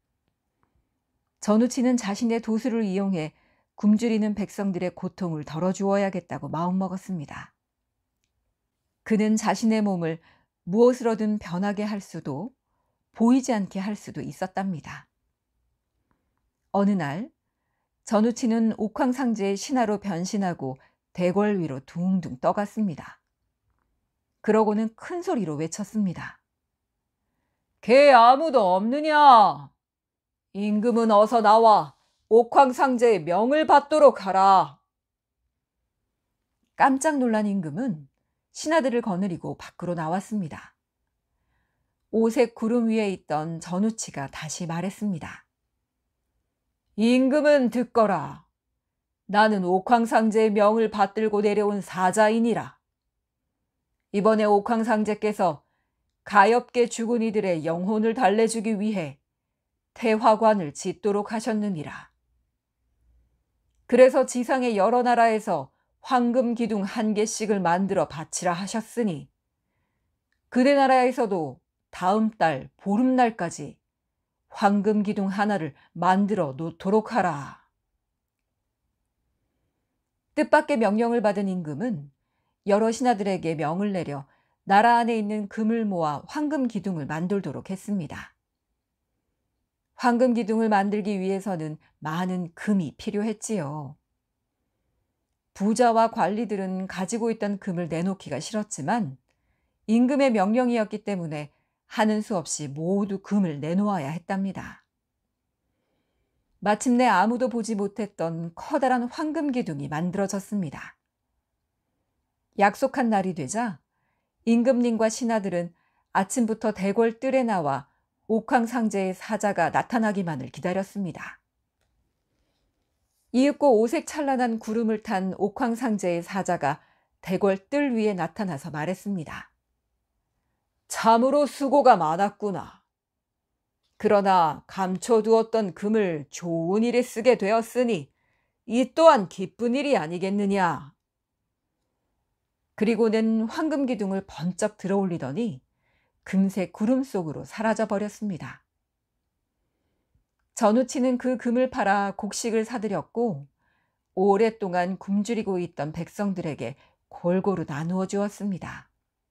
전우치는 자신의 도술을 이용해 굶주리는 백성들의 고통을 덜어주어야겠다고 마음먹었습니다. 그는 자신의 몸을 무엇으로든 변하게 할 수도 보이지 않게 할 수도 있었답니다. 어느 날 전우치는 옥황상제의 신하로 변신하고 대궐 위로 둥둥 떠갔습니다. 그러고는 큰 소리로 외쳤습니다. 개 아무도 없느냐? 임금은 어서 나와 옥황상제의 명을 받도록 하라. 깜짝 놀란 임금은 신하들을 거느리고 밖으로 나왔습니다. 오색 구름 위에 있던 전우치가 다시 말했습니다. 임금은 듣거라. 나는 옥황상제의 명을 받들고 내려온 사자이니라. 이번에 옥황상제께서 가엾게 죽은 이들의 영혼을 달래주기 위해 태화관을 짓도록 하셨느니라. 그래서 지상의 여러 나라에서 황금 기둥 한 개씩을 만들어 바치라 하셨으니 그대 나라에서도 다음 달 보름날까지 황금 기둥 하나를 만들어 놓도록 하라. 뜻밖의 명령을 받은 임금은 여러 신하들에게 명을 내려 나라 안에 있는 금을 모아 황금 기둥을 만들도록 했습니다. 황금 기둥을 만들기 위해서는 많은 금이 필요했지요. 부자와 관리들은 가지고 있던 금을 내놓기가 싫었지만 임금의 명령이었기 때문에 하는 수 없이 모두 금을 내놓아야 했답니다. 마침내 아무도 보지 못했던 커다란 황금 기둥이 만들어졌습니다. 약속한 날이 되자 임금님과 신하들은 아침부터 대궐 뜰에 나와 옥황상제의 사자가 나타나기만을 기다렸습니다. 이윽고 오색 찬란한 구름을 탄 옥황상제의 사자가 대궐 뜰 위에 나타나서 말했습니다. 참으로 수고가 많았구나. 그러나 감춰두었던 금을 좋은 일에 쓰게 되었으니 이 또한 기쁜 일이 아니겠느냐. 그리고는 황금 기둥을 번쩍 들어올리더니 금세 구름 속으로 사라져 버렸습니다. 전우치는 그 금을 팔아 곡식을 사들였고 오랫동안 굶주리고 있던 백성들에게 골고루 나누어 주었습니다.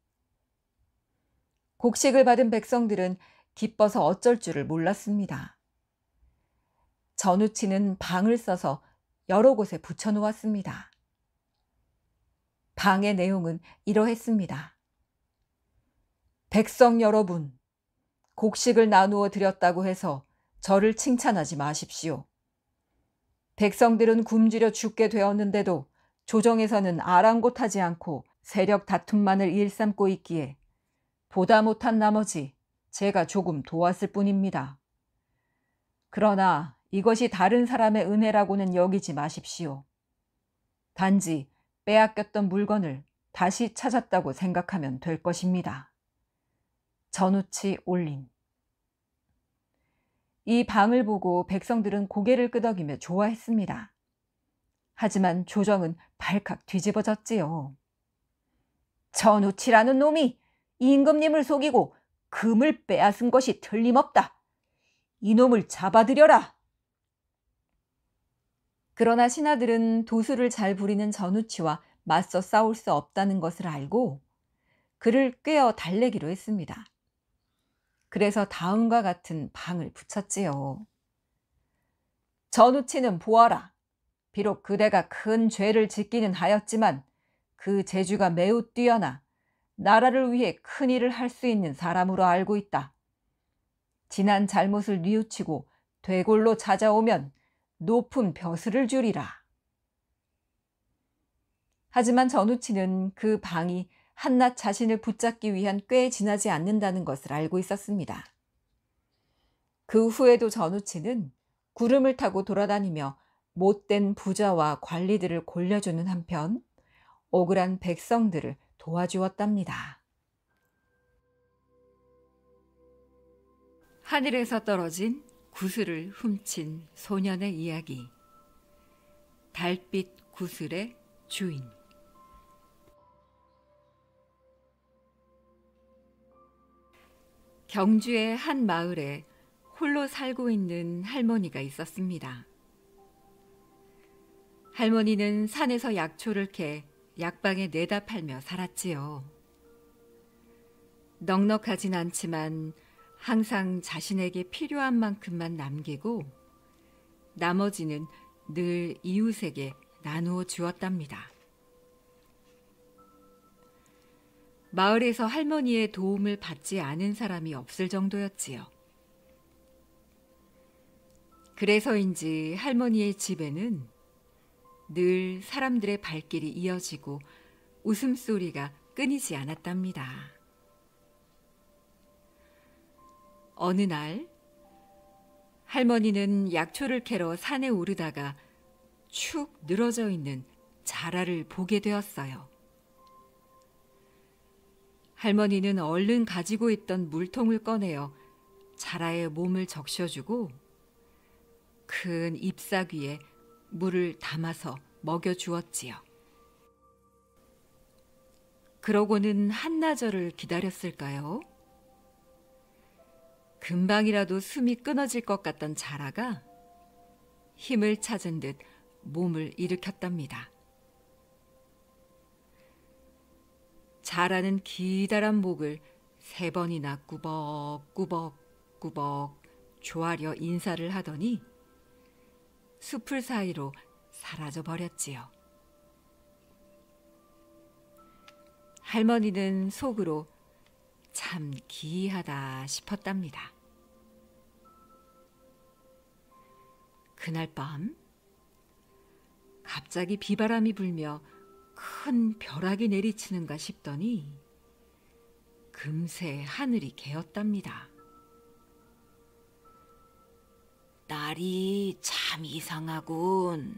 곡식을 받은 백성들은 기뻐서 어쩔 줄을 몰랐습니다. 전우치는 방을 써서 여러 곳에 붙여 놓았습니다. 방의 내용은 이러했습니다. 백성 여러분, 곡식을 나누어 드렸다고 해서 저를 칭찬하지 마십시오. 백성들은 굶주려 죽게 되었는데도 조정에서는 아랑곳하지 않고 세력 다툼만을 일삼고 있기에 보다 못한 나머지 제가 조금 도왔을 뿐입니다. 그러나 이것이 다른 사람의 은혜라고는 여기지 마십시오. 단지 빼앗겼던 물건을 다시 찾았다고 생각하면 될 것입니다. 전우치 올림. 이 방을 보고 백성들은 고개를 끄덕이며 좋아했습니다. 하지만 조정은 발칵 뒤집어졌지요. 전우치라는 놈이 임금님을 속이고 금을 빼앗은 것이 틀림없다. 이놈을 잡아들여라. 그러나 신하들은 도수를 잘 부리는 전우치와 맞서 싸울 수 없다는 것을 알고 그를 꿰어 달래기로 했습니다. 그래서 다음과 같은 방을 붙였지요. 전우치는 보아라. 비록 그대가 큰 죄를 짓기는 하였지만 그 재주가 매우 뛰어나 나라를 위해 큰 일을 할 수 있는 사람으로 알고 있다. 지난 잘못을 뉘우치고 되골로 찾아오면 높은 벼슬을 주리라. 하지만 전우치는 그 방이 한낱 자신을 붙잡기 위한 꽤 지나지 않는다는 것을 알고 있었습니다. 그 후에도 전우치는 구름을 타고 돌아다니며 못된 부자와 관리들을 골려주는 한편 억울한 백성들을 도와주었답니다. 하늘에서 떨어진 구슬을 훔친 소년의 이야기. 달빛 구슬의 주인. 경주의 한 마을에 홀로 살고 있는 할머니가 있었습니다. 할머니는 산에서 약초를 캐 약방에 내다 팔며 살았지요. 넉넉하진 않지만 항상 자신에게 필요한 만큼만 남기고 나머지는 늘 이웃에게 나누어 주었답니다. 마을에서 할머니의 도움을 받지 않은 사람이 없을 정도였지요. 그래서인지 할머니의 집에는 늘 사람들의 발길이 이어지고 웃음소리가 끊이지 않았답니다. 어느 날 할머니는 약초를 캐러 산에 오르다가 축 늘어져 있는 자라를 보게 되었어요. 할머니는 얼른 가지고 있던 물통을 꺼내어 자라의 몸을 적셔주고 큰 잎사귀에 물을 담아서 먹여주었지요. 그러고는 한나절을 기다렸을까요? 금방이라도 숨이 끊어질 것 같던 자라가 힘을 찾은 듯 몸을 일으켰답니다. 자라는 기다란 목을 세 번이나 꾸벅꾸벅꾸벅 조아려 인사를 하더니 숲을 사이로 사라져 버렸지요. 할머니는 속으로 참 기이하다 싶었답니다. 그날 밤 갑자기 비바람이 불며 큰 벼락이 내리치는가 싶더니 금세 하늘이 개었답니다. 날이 참 이상하군.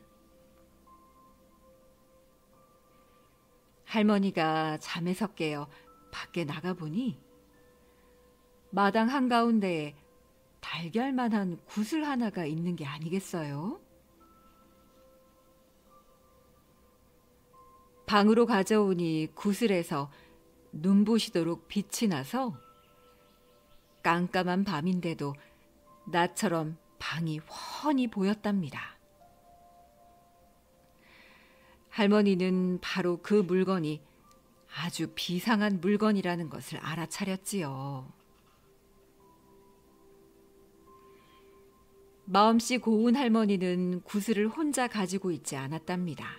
할머니가 잠에서 깨어 밖에 나가보니 마당 한가운데에 달걀만한 구슬 하나가 있는 게 아니겠어요? 방으로 가져오니 구슬에서 눈부시도록 빛이 나서 깜깜한 밤인데도 나처럼 방이 훤히 보였답니다. 할머니는 바로 그 물건이 아주 비상한 물건이라는 것을 알아차렸지요. 마음씨 고운 할머니는 구슬을 혼자 가지고 있지 않았답니다.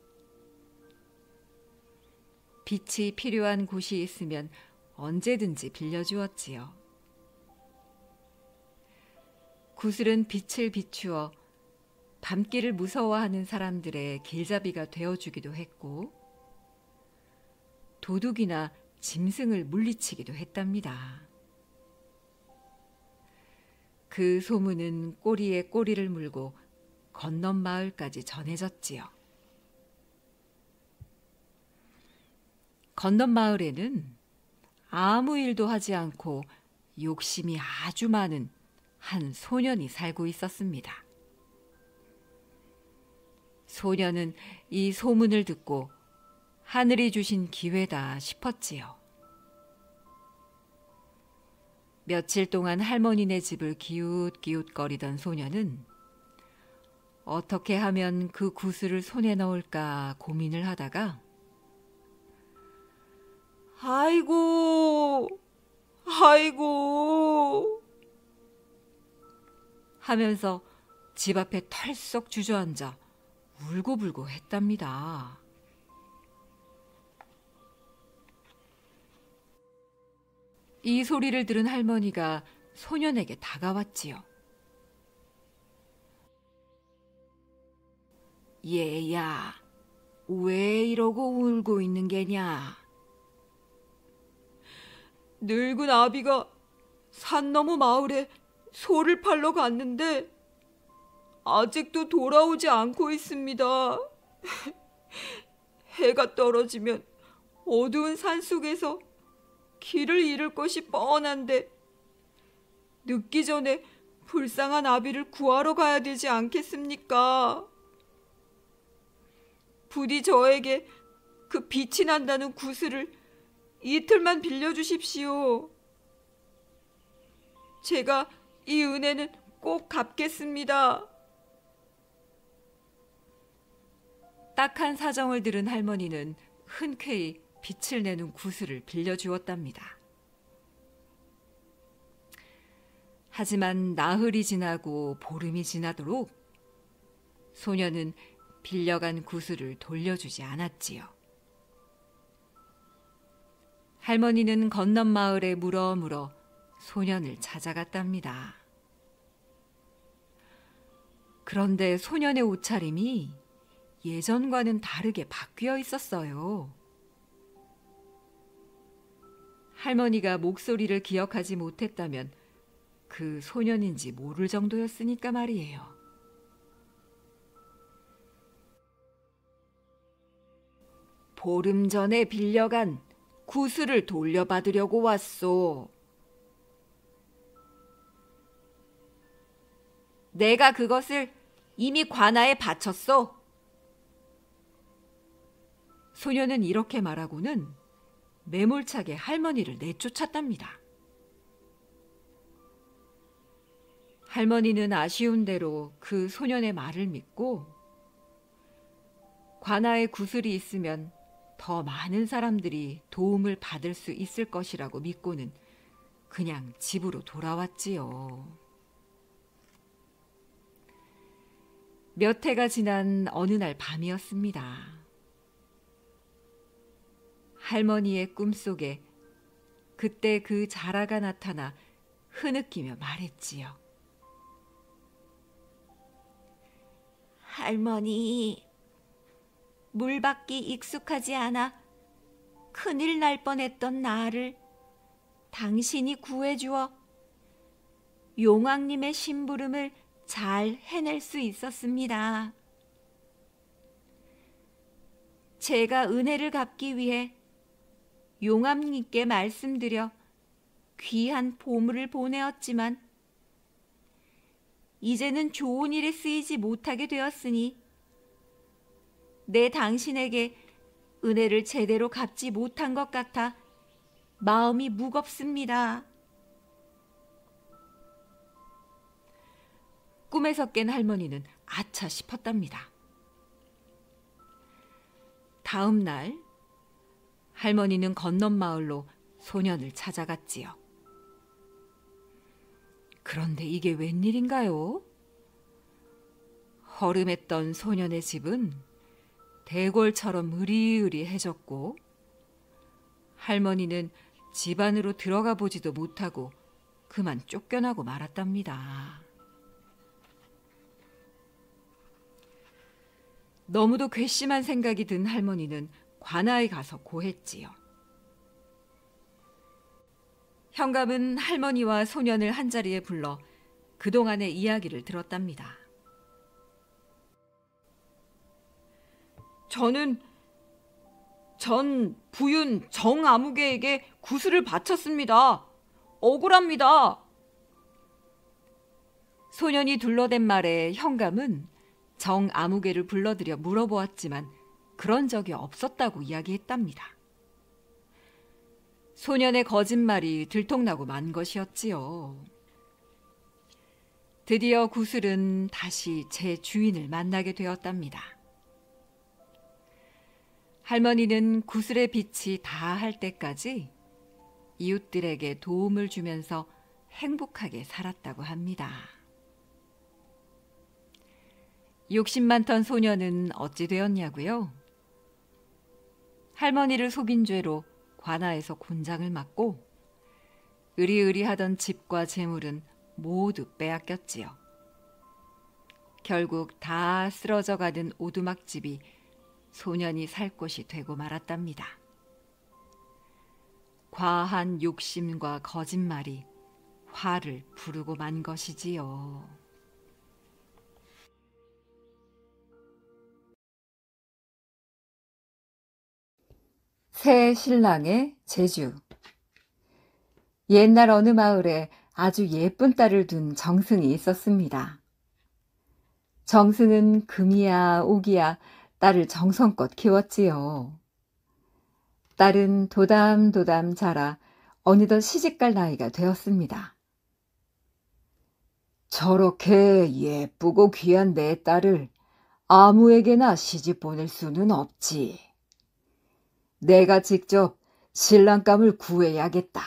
빛이 필요한 곳이 있으면 언제든지 빌려주었지요. 구슬은 빛을 비추어 밤길을 무서워하는 사람들의 길잡이가 되어주기도 했고 도둑이나 짐승을 물리치기도 했답니다. 그 소문은 꼬리에 꼬리를 물고 건넌 마을까지 전해졌지요. 건넌 마을에는 아무 일도 하지 않고 욕심이 아주 많은 한 소년이 살고 있었습니다. 소년은 이 소문을 듣고 하늘이 주신 기회다 싶었지요. 며칠 동안 할머니네 집을 기웃기웃거리던 소년은 어떻게 하면 그 구슬을 손에 넣을까 고민을 하다가 아이고, 아이고 하면서 집 앞에 털썩 주저앉아 울고불고 했답니다. 이 소리를 들은 할머니가 소년에게 다가왔지요. 얘야, 왜 이러고 울고 있는 게냐? 늙은 아비가 산 너머 마을에 소를 팔러 갔는데 아직도 돌아오지 않고 있습니다. 해가 떨어지면 어두운 산속에서 길을 잃을 것이 뻔한데 늦기 전에 불쌍한 아비를 구하러 가야 되지 않겠습니까? 부디 저에게 그 빛이 난다는 구슬을 이틀만 빌려주십시오. 제가 이 은혜는 꼭 갚겠습니다. 딱한 사정을 들은 할머니는 흔쾌히 빛을 내는 구슬을 빌려주었답니다. 하지만 나흘이 지나고 보름이 지나도록 소녀는 빌려간 구슬을 돌려주지 않았지요. 할머니는 건넌 마을에 물어물어 소년을 찾아갔답니다. 그런데 소년의 옷차림이 예전과는 다르게 바뀌어 있었어요. 할머니가 목소리를 기억하지 못했다면 그 소년인지 모를 정도였으니까 말이에요. 보름 전에 빌려간 구슬을 돌려받으려고 왔소. 내가 그것을 이미 관아에 바쳤소. 소녀는 이렇게 말하고는 매몰차게 할머니를 내쫓았답니다. 할머니는 아쉬운 대로 그 소년의 말을 믿고 관아에 구슬이 있으면 더 많은 사람들이 도움을 받을 수 있을 것이라고 믿고는 그냥 집으로 돌아왔지요. 몇 해가 지난 어느 날 밤이었습니다. 할머니의 꿈속에 그때 그 자라가 나타나 흐느끼며 말했지요. 할머니, 물밖에 익숙하지 않아 큰일 날 뻔했던 나를 당신이 구해주어 용왕님의 심부름을 잘 해낼 수 있었습니다. 제가 은혜를 갚기 위해 용왕님께 말씀드려 귀한 보물을 보내었지만 이제는 좋은 일에 쓰이지 못하게 되었으니 내 당신에게 은혜를 제대로 갚지 못한 것 같아 마음이 무겁습니다. 꿈에서 깬 할머니는 아차 싶었답니다. 다음 날 할머니는 건넌 마을로 소년을 찾아갔지요. 그런데 이게 웬일인가요? 허름했던 소년의 집은 대궐처럼 으리으리해졌고 할머니는 집 안으로 들어가 보지도 못하고 그만 쫓겨나고 말았답니다. 너무도 괘씸한 생각이 든 할머니는 관아에 가서 고했지요. 현감은 할머니와 소년을 한자리에 불러 그동안의 이야기를 들었답니다. 저는 전 부윤 정아무개에게 구슬을 바쳤습니다. 억울합니다. 소년이 둘러댄 말에 현감은 정아무개를 불러들여 물어보았지만 그런 적이 없었다고 이야기했답니다. 소년의 거짓말이 들통나고 만 것이었지요. 드디어 구슬은 다시 제 주인을 만나게 되었답니다. 할머니는 구슬의 빛이 다할 때까지 이웃들에게 도움을 주면서 행복하게 살았다고 합니다. 욕심 많던 소년은 어찌 되었냐고요? 할머니를 속인 죄로 관아에서 곤장을 맞고 으리으리하던 집과 재물은 모두 빼앗겼지요. 결국 다 쓰러져가는 오두막집이 소년이 살 곳이 되고 말았답니다. 과한 욕심과 거짓말이 화를 부르고 만 것이지요. 새 신랑의 제주. 옛날 어느 마을에 아주 예쁜 딸을 둔 정승이 있었습니다. 정승은 금이야 옥이야 딸을 정성껏 키웠지요. 딸은 도담도담 자라 어느덧 시집갈 나이가 되었습니다. 저렇게 예쁘고 귀한 내 딸을 아무에게나 시집 보낼 수는 없지. 내가 직접 신랑감을 구해야겠다.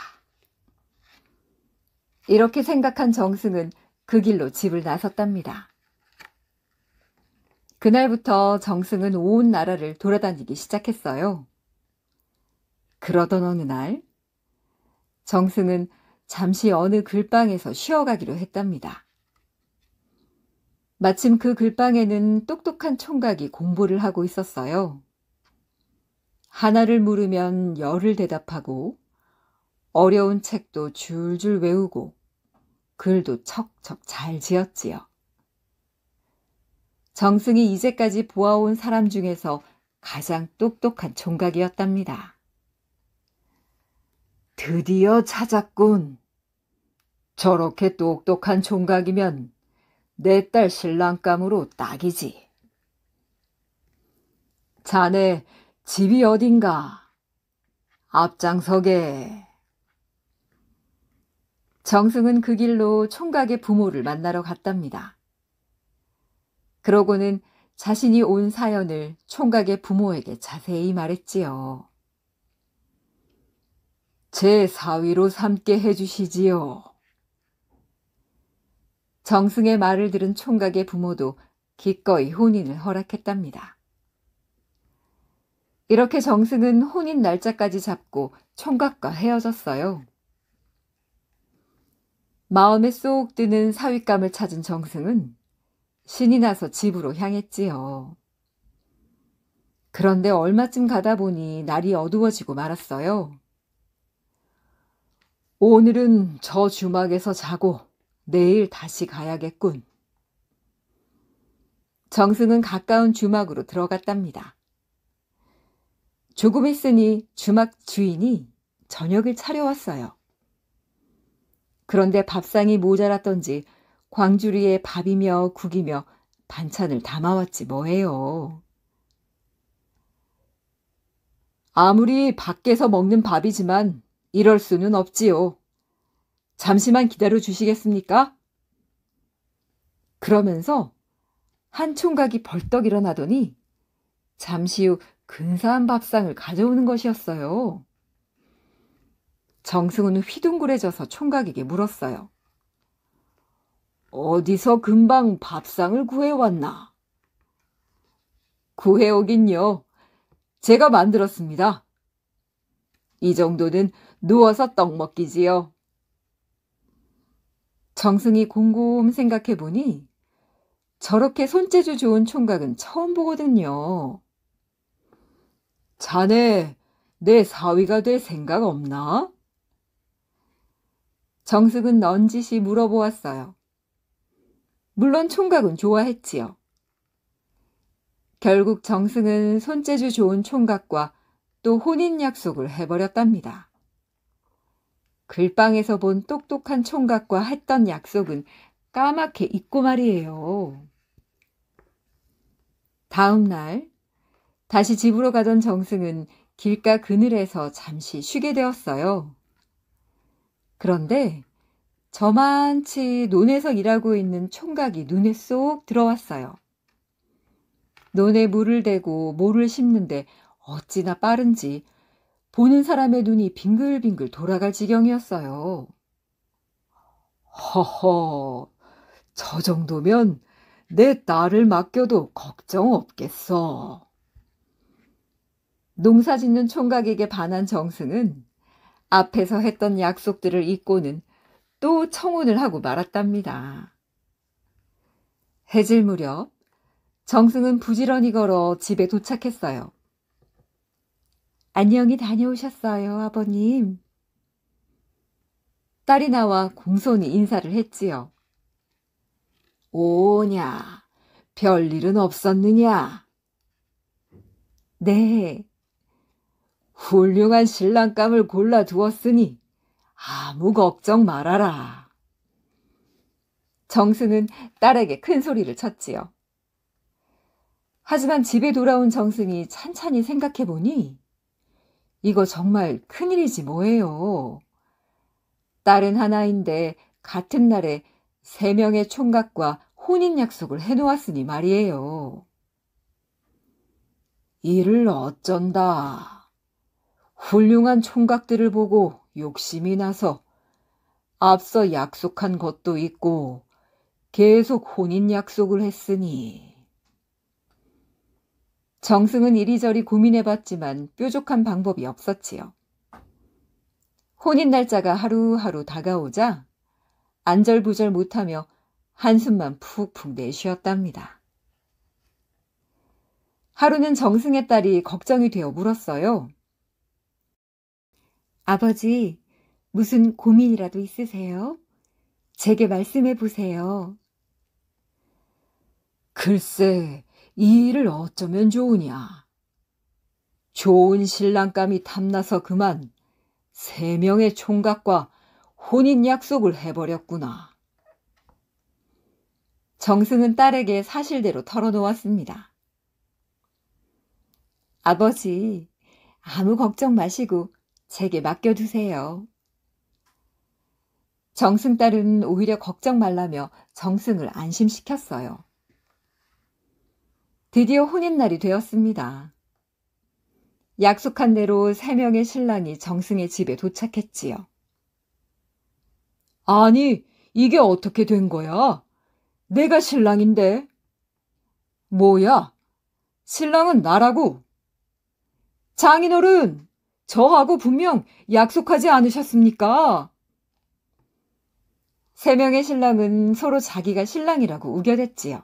이렇게 생각한 정승은 그 길로 집을 나섰답니다. 그날부터 정승은 온 나라를 돌아다니기 시작했어요. 그러던 어느 날 정승은 잠시 어느 글방에서 쉬어가기로 했답니다. 마침 그 글방에는 똑똑한 총각이 공부를 하고 있었어요. 하나를 물으면 열을 대답하고 어려운 책도 줄줄 외우고 글도 척척 잘 지었지요. 정승이 이제까지 보아온 사람 중에서 가장 똑똑한 총각이었답니다. 드디어 찾았군. 저렇게 똑똑한 총각이면 내 딸 신랑감으로 딱이지. 자네 집이 어딘가? 앞장서게. 정승은 그 길로 총각의 부모를 만나러 갔답니다. 그러고는 자신이 온 사연을 총각의 부모에게 자세히 말했지요. 제 사위로 삼게 해주시지요. 정승의 말을 들은 총각의 부모도 기꺼이 혼인을 허락했답니다. 이렇게 정승은 혼인 날짜까지 잡고 총각과 헤어졌어요. 마음에 쏙 드는 사윗감을 찾은 정승은 신이 나서 집으로 향했지요. 그런데 얼마쯤 가다 보니 날이 어두워지고 말았어요. 오늘은 저 주막에서 자고 내일 다시 가야겠군. 정승은 가까운 주막으로 들어갔답니다. 조금 있으니 주막 주인이 저녁을 차려왔어요. 그런데 밥상이 모자랐던지 광주리에 밥이며 국이며 반찬을 담아왔지 뭐예요. 아무리 밖에서 먹는 밥이지만 이럴 수는 없지요. 잠시만 기다려 주시겠습니까? 그러면서 한 총각이 벌떡 일어나더니 잠시 후 근사한 밥상을 가져오는 것이었어요. 정승은 휘둥그레져서 총각에게 물었어요. 어디서 금방 밥상을 구해왔나? 구해오긴요. 제가 만들었습니다. 이 정도는 누워서 떡 먹기지요. 정승이 곰곰 생각해보니 저렇게 손재주 좋은 총각은 처음 보거든요. 자네, 내 사위가 될 생각 없나? 정승은 넌지시 물어보았어요. 물론 총각은 좋아했지요. 결국 정승은 손재주 좋은 총각과 또 혼인 약속을 해버렸답니다. 글방에서 본 똑똑한 총각과 했던 약속은 까맣게 잊고 말이에요. 다음 날 다시 집으로 가던 정승은 길가 그늘에서 잠시 쉬게 되었어요. 그런데 저만치 논에서 일하고 있는 총각이 눈에 쏙 들어왔어요. 논에 물을 대고 모를 심는데 어찌나 빠른지 보는 사람의 눈이 빙글빙글 돌아갈 지경이었어요. 허허, 저 정도면 내 딸을 맡겨도 걱정 없겠어. 농사 짓는 총각에게 반한 정승은 앞에서 했던 약속들을 잊고는 또 청혼을 하고 말았답니다. 해질 무렵 정승은 부지런히 걸어 집에 도착했어요. 안녕히 다녀오셨어요, 아버님. 딸이 나와 공손히 인사를 했지요. 오냐, 별일은 없었느냐? 네. 훌륭한 신랑감을 골라두었으니 아무 걱정 말아라. 정승은 딸에게 큰 소리를 쳤지요. 하지만 집에 돌아온 정승이 찬찬히 생각해보니 이거 정말 큰일이지 뭐예요. 딸은 하나인데 같은 날에 세 명의 총각과 혼인 약속을 해놓았으니 말이에요. 이를 어쩐다. 훌륭한 총각들을 보고 욕심이 나서 앞서 약속한 것도 있고 계속 혼인 약속을 했으니. 정승은 이리저리 고민해봤지만 뾰족한 방법이 없었지요. 혼인 날짜가 하루하루 다가오자 안절부절 못하며 한숨만 푹푹 내쉬었답니다. 하루는 정승의 딸이 걱정이 되어 물었어요. 아버지, 무슨 고민이라도 있으세요? 제게 말씀해 보세요. 글쎄, 이 일을 어쩌면 좋으냐. 좋은 신랑감이 탐나서 그만 세 명의 총각과 혼인 약속을 해버렸구나. 정승은 딸에게 사실대로 털어놓았습니다. 아버지, 아무 걱정 마시고 제게 맡겨두세요. 정승 딸은 오히려 걱정 말라며 정승을 안심시켰어요. 드디어 혼인날이 되었습니다. 약속한 대로 세 명의 신랑이 정승의 집에 도착했지요. 아니, 이게 어떻게 된 거야? 내가 신랑인데. 뭐야? 신랑은 나라고. 장인어른, 저하고 분명 약속하지 않으셨습니까? 세 명의 신랑은 서로 자기가 신랑이라고 우겨댔지요.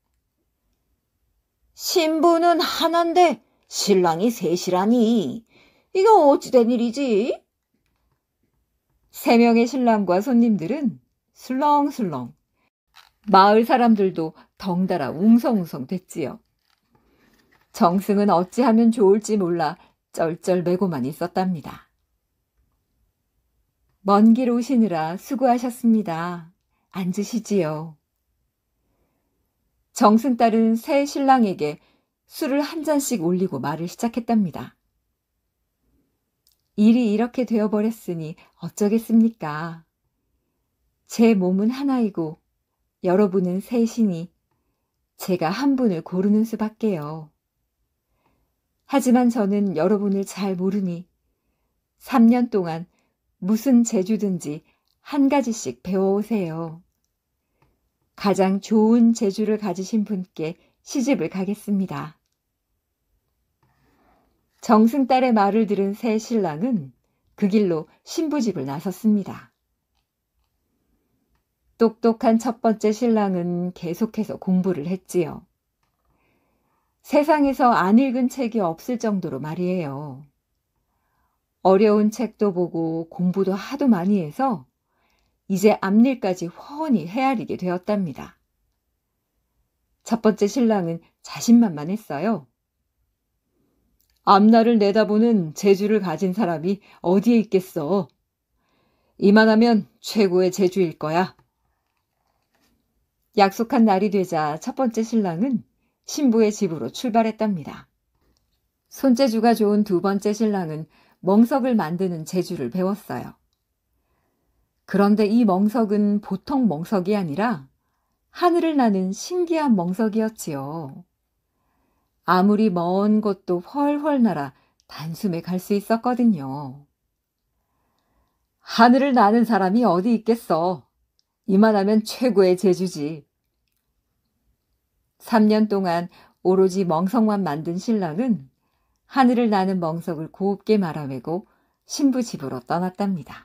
신부는 하나인데 신랑이 셋이라니. 이거 어찌된 일이지? 세 명의 신랑과 손님들은 술렁술렁, 마을 사람들도 덩달아 웅성웅성 됐지요. 정승은 어찌하면 좋을지 몰라 쩔쩔매고만 있었답니다. 먼 길 오시느라 수고하셨습니다. 앉으시지요. 정승 딸은 새 신랑에게 술을 한 잔씩 올리고 말을 시작했답니다. 일이 이렇게 되어버렸으니 어쩌겠습니까? 제 몸은 하나이고 여러분은 셋이니 제가 한 분을 고르는 수밖에요. 하지만 저는 여러분을 잘 모르니 삼 년 동안 무슨 재주든지 한 가지씩 배워오세요. 가장 좋은 재주를 가지신 분께 시집을 가겠습니다. 정승딸의 말을 들은 새 신랑은 그 길로 신부집을 나섰습니다. 똑똑한 첫 번째 신랑은 계속해서 공부를 했지요. 세상에서 안 읽은 책이 없을 정도로 말이에요. 어려운 책도 보고 공부도 하도 많이 해서 이제 앞일까지 훤히 헤아리게 되었답니다. 첫 번째 신랑은 자신만만했어요. 앞날을 내다보는 재주를 가진 사람이 어디에 있겠어. 이만하면 최고의 재주일 거야. 약속한 날이 되자 첫 번째 신랑은 신부의 집으로 출발했답니다. 손재주가 좋은 두 번째 신랑은 멍석을 만드는 재주를 배웠어요. 그런데 이 멍석은 보통 멍석이 아니라 하늘을 나는 신기한 멍석이었지요. 아무리 먼 곳도 훨훨 날아 단숨에 갈 수 있었거든요. 하늘을 나는 사람이 어디 있겠어. 이만하면 최고의 재주지. 삼 년 동안 오로지 멍석만 만든 신랑은 하늘을 나는 멍석을 곱게 말아매고 신부 집으로 떠났답니다.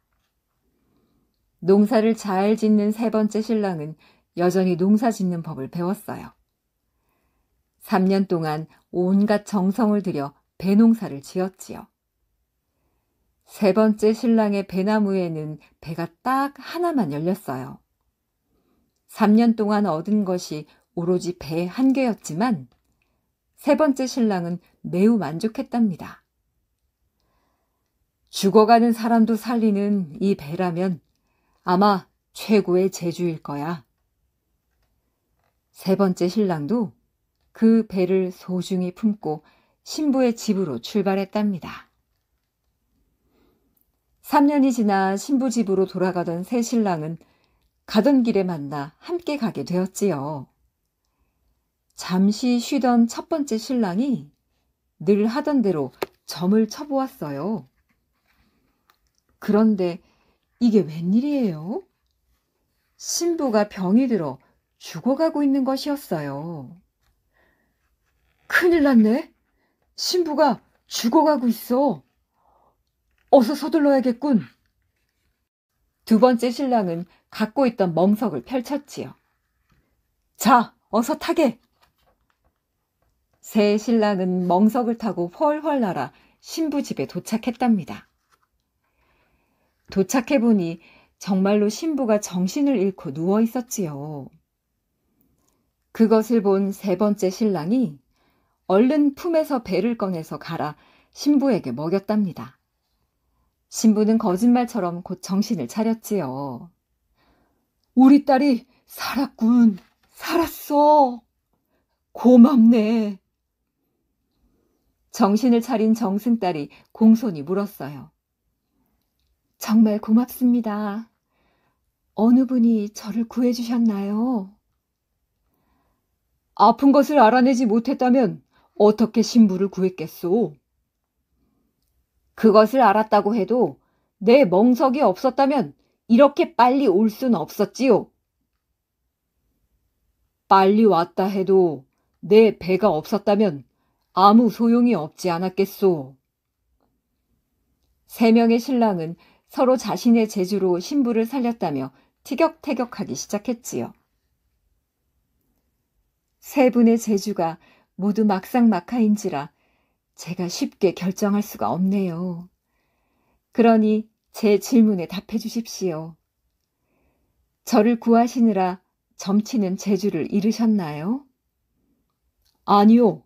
농사를 잘 짓는 세 번째 신랑은 여전히 농사 짓는 법을 배웠어요. 삼 년 동안 온갖 정성을 들여 배농사를 지었지요. 세 번째 신랑의 배나무에는 배가 딱 하나만 열렸어요. 삼 년 동안 얻은 것이 오로지 배 한 개였지만 세 번째 신랑은 매우 만족했답니다. 죽어가는 사람도 살리는 이 배라면 아마 최고의 재주일 거야. 세 번째 신랑도 그 배를 소중히 품고 신부의 집으로 출발했답니다. 삼 년이 지나 신부 집으로 돌아가던 새 신랑은 가던 길에 만나 함께 가게 되었지요. 잠시 쉬던 첫 번째 신랑이 늘 하던 대로 점을 쳐보았어요. 그런데 이게 웬일이에요? 신부가 병이 들어 죽어가고 있는 것이었어요. 큰일 났네. 신부가 죽어가고 있어. 어서 서둘러야겠군. 두 번째 신랑은 갖고 있던 멍석을 펼쳤지요. 자, 어서 타게. 새 신랑은 멍석을 타고 훨훨 날아 신부 집에 도착했답니다. 도착해보니 정말로 신부가 정신을 잃고 누워 있었지요. 그것을 본 세 번째 신랑이 얼른 품에서 배를 꺼내서 갈아 신부에게 먹였답니다. 신부는 거짓말처럼 곧 정신을 차렸지요. 우리 딸이 살았군. 살았어. 고맙네. 정신을 차린 정승딸이 공손히 물었어요. 정말 고맙습니다. 어느 분이 저를 구해주셨나요? 아픈 것을 알아내지 못했다면 어떻게 신부를 구했겠소? 그것을 알았다고 해도 내 멍석이 없었다면 이렇게 빨리 올 순 없었지요. 빨리 왔다 해도 내 배가 없었다면 아무 소용이 없지 않았겠소. 세 명의 신랑은 서로 자신의 재주로 신부를 살렸다며 티격태격하기 시작했지요. 세 분의 재주가 모두 막상막하인지라 제가 쉽게 결정할 수가 없네요. 그러니 제 질문에 답해 주십시오. 저를 구하시느라 점치는 재주를 잃으셨나요? 아니요.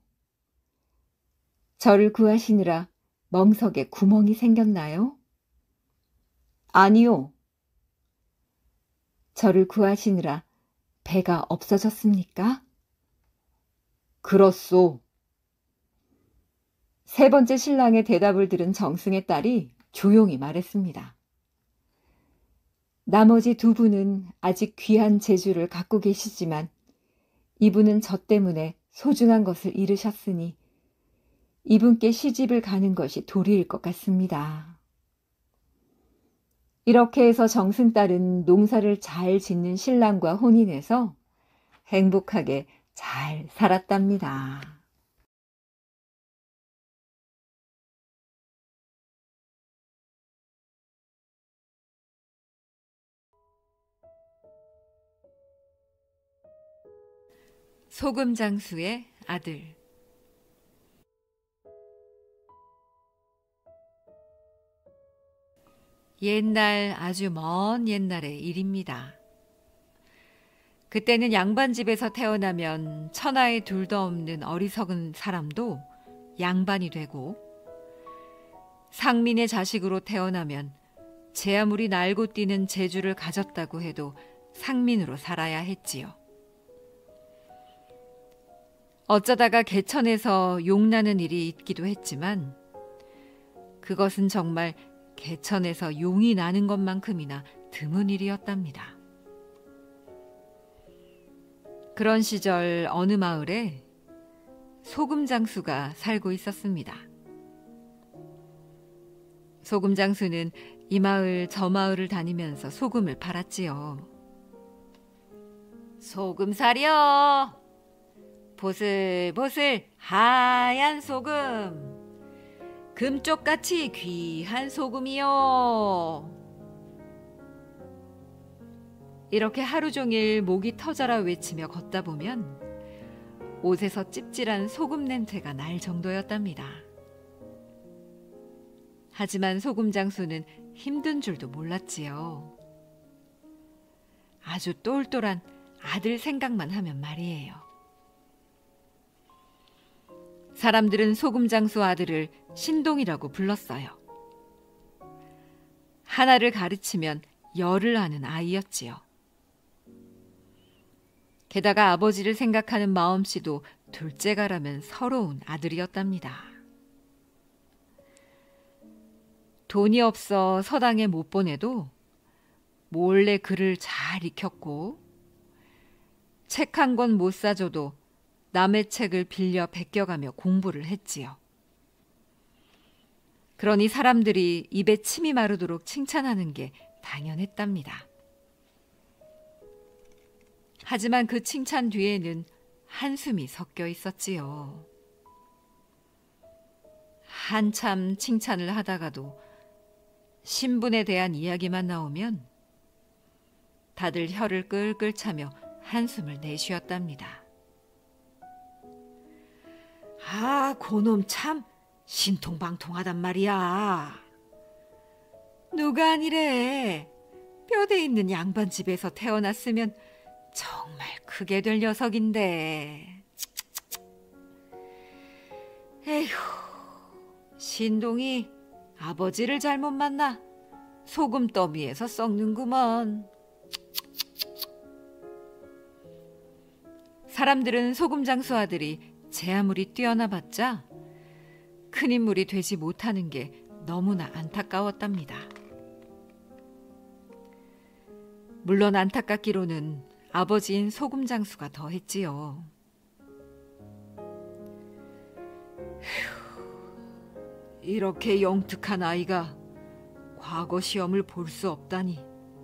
저를 구하시느라 멍석에 구멍이 생겼나요? 아니요. 저를 구하시느라 배가 없어졌습니까? 그렇소. 세 번째 신랑의 대답을 들은 정승의 딸이 조용히 말했습니다. 나머지 두 분은 아직 귀한 재주를 갖고 계시지만 이분은 저 때문에 소중한 것을 잃으셨으니 이분께 시집을 가는 것이 도리일 것 같습니다. 이렇게 해서 정승딸은 농사를 잘 짓는 신랑과 혼인해서 행복하게 잘 살았답니다. 소금 장수의 아들. 옛날, 아주 먼 옛날의 일입니다. 그때는 양반집에서 태어나면 천하에 둘도 없는 어리석은 사람도 양반이 되고, 상민의 자식으로 태어나면 제 아무리 날고 뛰는 재주를 가졌다고 해도 상민으로 살아야 했지요. 어쩌다가 개천에서 용나는 일이 있기도 했지만 그것은 정말 개천에서 용이 나는 것만큼이나 드문 일이었답니다. 그런 시절 어느 마을에 소금 장수가 살고 있었습니다. 소금 장수는 이 마을 저 마을을 다니면서 소금을 팔았지요. 소금 사려! 보슬보슬 하얀 소금! 금쪽같이 귀한 소금이요. 이렇게 하루 종일 목이 터져라 외치며 걷다 보면 옷에서 찝찝한 소금 냄새가 날 정도였답니다. 하지만 소금 장수는 힘든 줄도 몰랐지요. 아주 똘똘한 아들 생각만 하면 말이에요. 사람들은 소금 장수 아들을 신동이라고 불렀어요. 하나를 가르치면 열을 하는 아이였지요. 게다가 아버지를 생각하는 마음씨도 둘째가라면 서러운 아들이었답니다. 돈이 없어 서당에 못 보내도 몰래 글을 잘 익혔고, 책 한 권 못 사줘도 남의 책을 빌려 베껴가며 공부를 했지요. 그러니 사람들이 입에 침이 마르도록 칭찬하는 게 당연했답니다. 하지만 그 칭찬 뒤에는 한숨이 섞여 있었지요. 한참 칭찬을 하다가도 신분에 대한 이야기만 나오면 다들 혀를 끌끌 차며 한숨을 내쉬었답니다. 아, 고놈 참 신통방통하단 말이야. 누가 아니래. 뼈대 있는 양반집에서 태어났으면 정말 크게 될 녀석인데. 에휴, 신동이 아버지를 잘못 만나 소금 더미에서 썩는구먼. 사람들은 소금 장수 아들이 제 아무리 뛰어나봤자 큰 인물이 되지 못하는 게 너무나 안타까웠답니다. 물론 안타깝기로는 아버지인 소금 장수가 더했지요. 휴, 이렇게 영특한 아이가 과거 시험을 볼 수 없다니.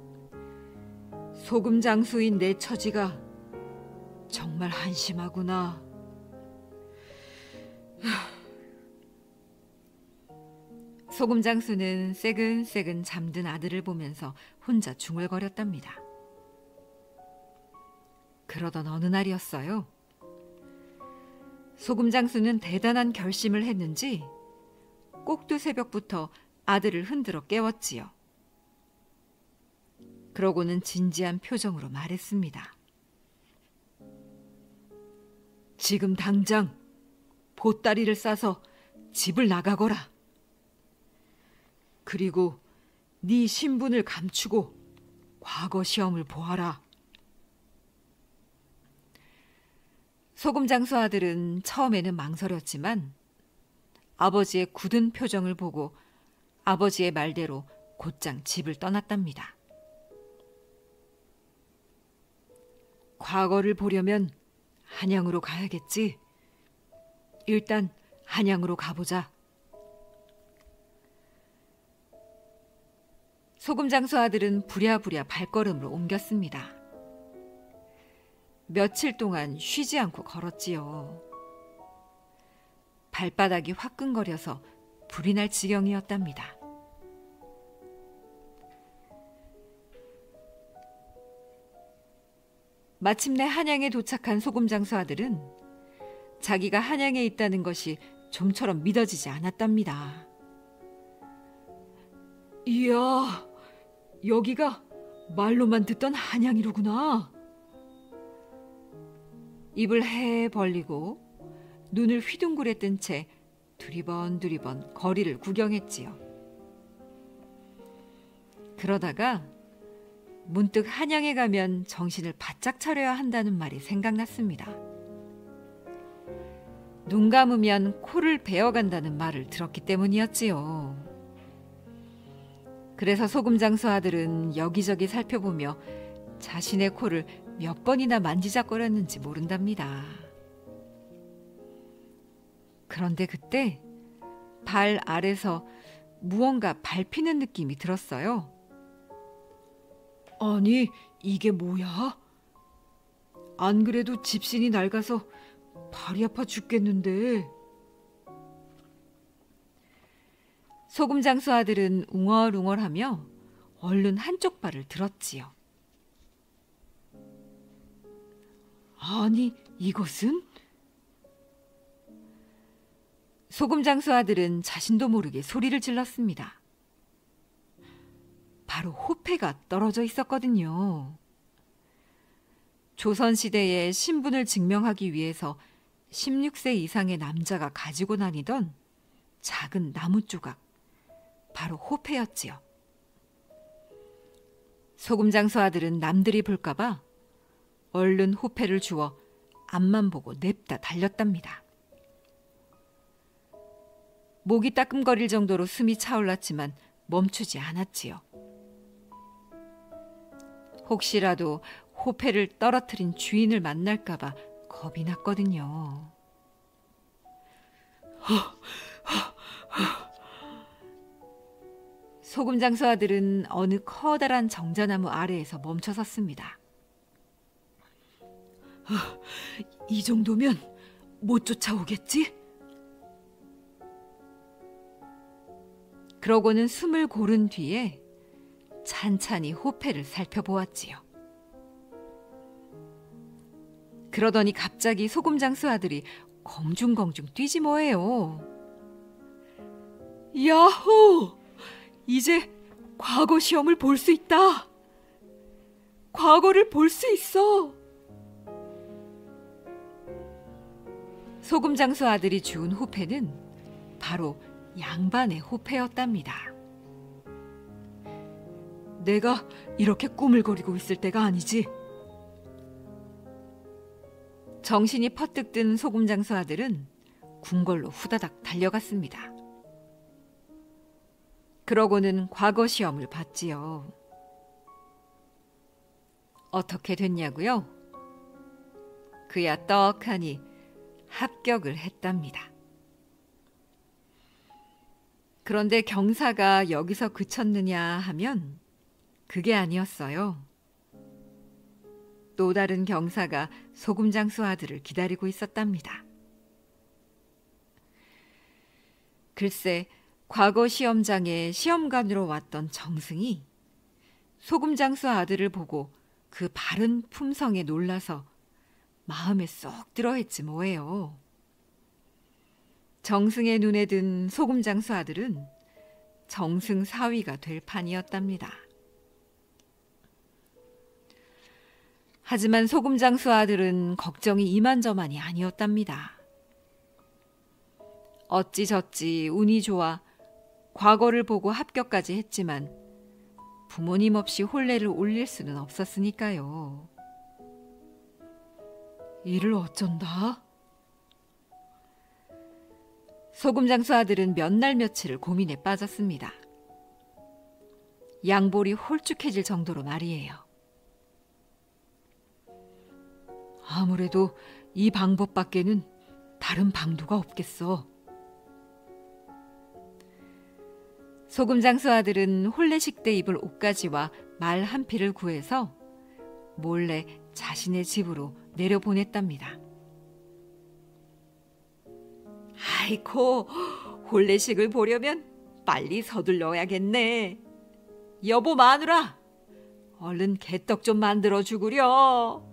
소금 장수인 내 처지가 정말 한심하구나. 소금 장수는 새근새근 잠든 아들을 보면서 혼자 중얼거렸답니다. 그러던 어느 날이었어요. 소금 장수는 대단한 결심을 했는지 꼭두 새벽부터 아들을 흔들어 깨웠지요. 그러고는 진지한 표정으로 말했습니다. 지금 당장 보따리를 싸서 집을 나가거라. 그리고 네 신분을 감추고 과거 시험을 보아라. 소금 장수 아들은 처음에는 망설였지만 아버지의 굳은 표정을 보고 아버지의 말대로 곧장 집을 떠났답니다. 과거를 보려면 한양으로 가야겠지. 일단 한양으로 가보자. 소금장수 아들은 부랴부랴 발걸음을 옮겼습니다. 며칠 동안 쉬지 않고 걸었지요. 발바닥이 화끈거려서 불이 날 지경이었답니다. 마침내 한양에 도착한 소금장수 아들은 자기가 한양에 있다는 것이 좀처럼 믿어지지 않았답니다. 이야, 여기가 말로만 듣던 한양이로구나. 입을 헤 벌리고 눈을 휘둥그레 뜬 채 두리번두리번 거리를 구경했지요. 그러다가 문득 한양에 가면 정신을 바짝 차려야 한다는 말이 생각났습니다. 눈 감으면 코를 베어간다는 말을 들었기 때문이었지요. 그래서 소금장수 아들은 여기저기 살펴보며 자신의 코를 몇 번이나 만지작거렸는지 모른답니다. 그런데 그때 발 아래서 무언가 밟히는 느낌이 들었어요. 아니, 이게 뭐야? 안 그래도 집신이 낡아서 발이 아파 죽겠는데. 소금장수 아들은 웅얼웅얼하며 얼른 한쪽 발을 들었지요. 아니, 이것은? 소금장수 아들은 자신도 모르게 소리를 질렀습니다. 바로 호패가 떨어져 있었거든요. 조선시대에 신분을 증명하기 위해서 십육 세 이상의 남자가 가지고 다니던 작은 나무 조각, 바로 호패였지요. 소금장수 아들은 남들이 볼까봐 얼른 호패를 주워 앞만 보고 냅다 달렸답니다. 목이 따끔거릴 정도로 숨이 차올랐지만 멈추지 않았지요. 혹시라도 호패를 떨어뜨린 주인을 만날까봐 겁이 났거든요. 소금장수 아들은 어느 커다란 정자나무 아래에서 멈춰 섰습니다. 이 정도면 못 쫓아오겠지? 그러고는 숨을 고른 뒤에 찬찬히 호패를 살펴보았지요. 그러더니 갑자기 소금장수 아들이 검중검중 뛰지 뭐예요. 야호! 이제 과거 시험을 볼 수 있다. 과거를 볼 수 있어. 소금장수 아들이 주운 호패는 바로 양반의 호패였답니다. 내가 이렇게 꾸물거리고 있을 때가 아니지. 정신이 퍼뜩 든 소금장수 아들은 궁궐로 후다닥 달려갔습니다. 그러고는 과거 시험을 봤지요. 어떻게 됐냐고요? 그야 떡하니 합격을 했답니다. 그런데 경사가 여기서 그쳤느냐 하면 그게 아니었어요. 또 다른 경사가 소금장수 아들을 기다리고 있었답니다. 글쎄, 과거 시험장에 시험관으로 왔던 정승이 소금장수 아들을 보고 그 바른 품성에 놀라서 마음에 쏙 들어했지 뭐예요. 정승의 눈에 든 소금장수 아들은 정승 사위가 될 판이었답니다. 하지만 소금장수 아들은 걱정이 이만저만이 아니었답니다. 어찌저찌 운이 좋아 과거를 보고 합격까지 했지만 부모님 없이 혼례를 올릴 수는 없었으니까요. 이를 어쩐다? 소금장수 아들은 몇 날 며칠을 고민에 빠졌습니다. 양볼이 홀쭉해질 정도로 말이에요. 아무래도 이 방법밖에는 다른 방도가 없겠어. 소금장수 아들은 혼례식 때 입을 옷가지와 말 한 피를 구해서 몰래 자신의 집으로 내려보냈답니다. 아이고, 혼례식을 보려면 빨리 서둘러야겠네. 여보 마누라, 얼른 개떡 좀 만들어 주구려.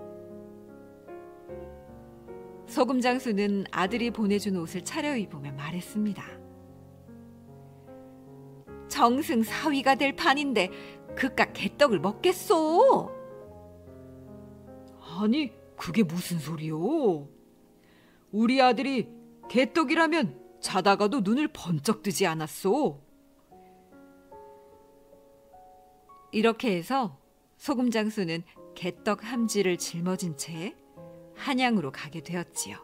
소금장수는 아들이 보내준 옷을 차려입으며 말했습니다. 정승 사위가 될 판인데 그깟 개떡을 먹겠소? 아니, 그게 무슨 소리요? 우리 아들이 개떡이라면 자다가도 눈을 번쩍 뜨지 않았소. 이렇게 해서 소금장수는 개떡 함지를 짊어진 채 한양으로 가게 되었지요.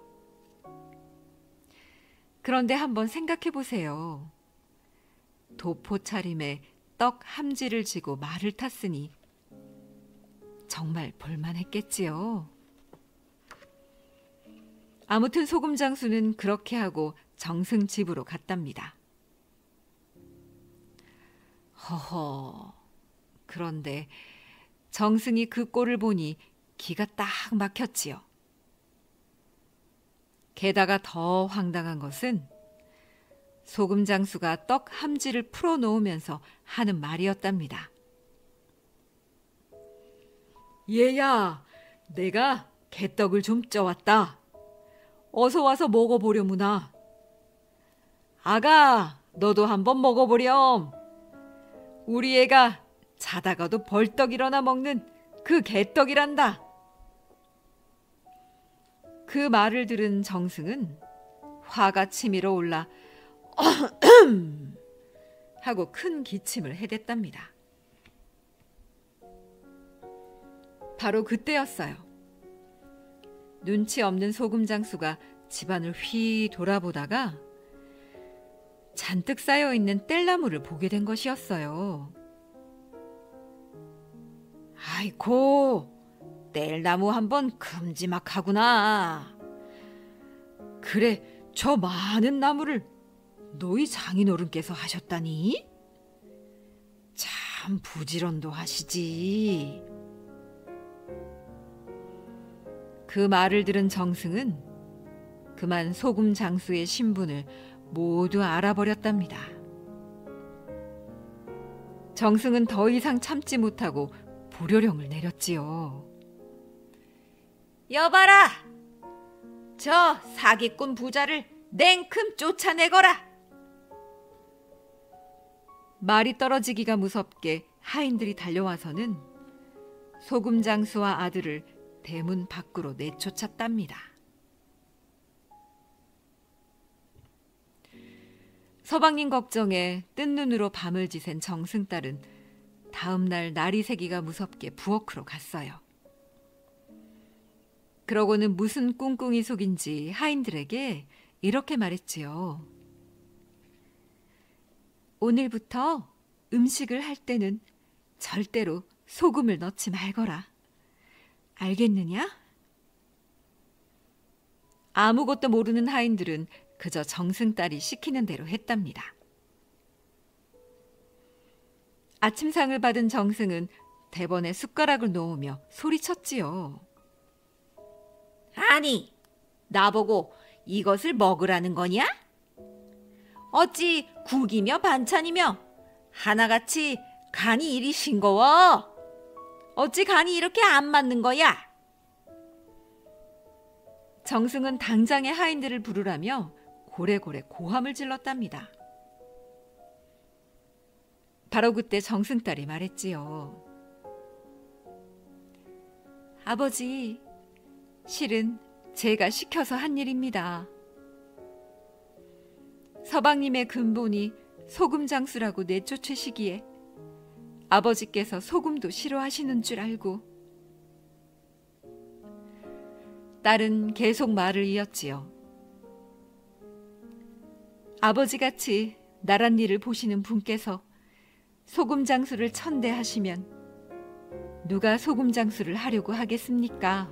그런데 한번 생각해 보세요. 도포 차림에 떡 함지를 지고 말을 탔으니 정말 볼만했겠지요. 아무튼 소금장수는 그렇게 하고 정승 집으로 갔답니다. 허허, 그런데 정승이 그 꼴을 보니 기가 딱 막혔지요. 게다가 더 황당한 것은 소금장수가 떡 함지를 풀어놓으면서 하는 말이었답니다. 얘야, 내가 개떡을 좀 쪄왔다. 어서 와서 먹어보려무나. 아가, 너도 한번 먹어보렴. 우리 애가 자다가도 벌떡 일어나 먹는 그 개떡이란다. 그 말을 들은 정승은 화가 치밀어 올라 하고 큰 기침을 해댔답니다. 바로 그때였어요. 눈치 없는 소금장수가 집안을 휘 돌아보다가 잔뜩 쌓여있는 뗄나무를 보게 된 것이었어요. 아이고, 뗄나무 한번 큼지막하구나. 그래, 저 많은 나무를 너희 장인어른께서 하셨다니? 참 부지런도 하시지. 그 말을 들은 정승은 그만 소금장수의 신분을 모두 알아버렸답니다. 정승은 더 이상 참지 못하고 불효령을 내렸지요. 여봐라! 저 사기꾼 부자를 냉큼 쫓아내거라! 말이 떨어지기가 무섭게 하인들이 달려와서는 소금장수와 아들을 대문 밖으로 내쫓았답니다. 서방님 걱정에 뜬 눈으로 밤을 지샌 정승딸은 다음 날 날이 새기가 무섭게 부엌으로 갔어요. 그러고는 무슨 꿍꿍이 속인지 하인들에게 이렇게 말했지요. 오늘부터 음식을 할 때는 절대로 소금을 넣지 말거라. 알겠느냐? 아무것도 모르는 하인들은 그저 정승딸이 시키는 대로 했답니다. 아침상을 받은 정승은 대번에 숟가락을 놓으며 소리쳤지요. 아니, 나보고 이것을 먹으라는 거냐? 어찌 국이며 반찬이며 하나같이 간이 이리 싱거워? 어찌 간이 이렇게 안 맞는 거야? 정승은 당장에 하인들을 부르라며 고래고래 고함을 질렀답니다. 바로 그때 정승딸이 말했지요. 아버지, 실은 제가 시켜서 한 일입니다. 서방님의 근본이 소금장수라고 내쫓으시기에 아버지께서 소금도 싫어하시는 줄 알고. 딸은 계속 말을 이었지요. 아버지같이 나란 일을 보시는 분께서 소금장수를 천대하시면 누가 소금장수를 하려고 하겠습니까?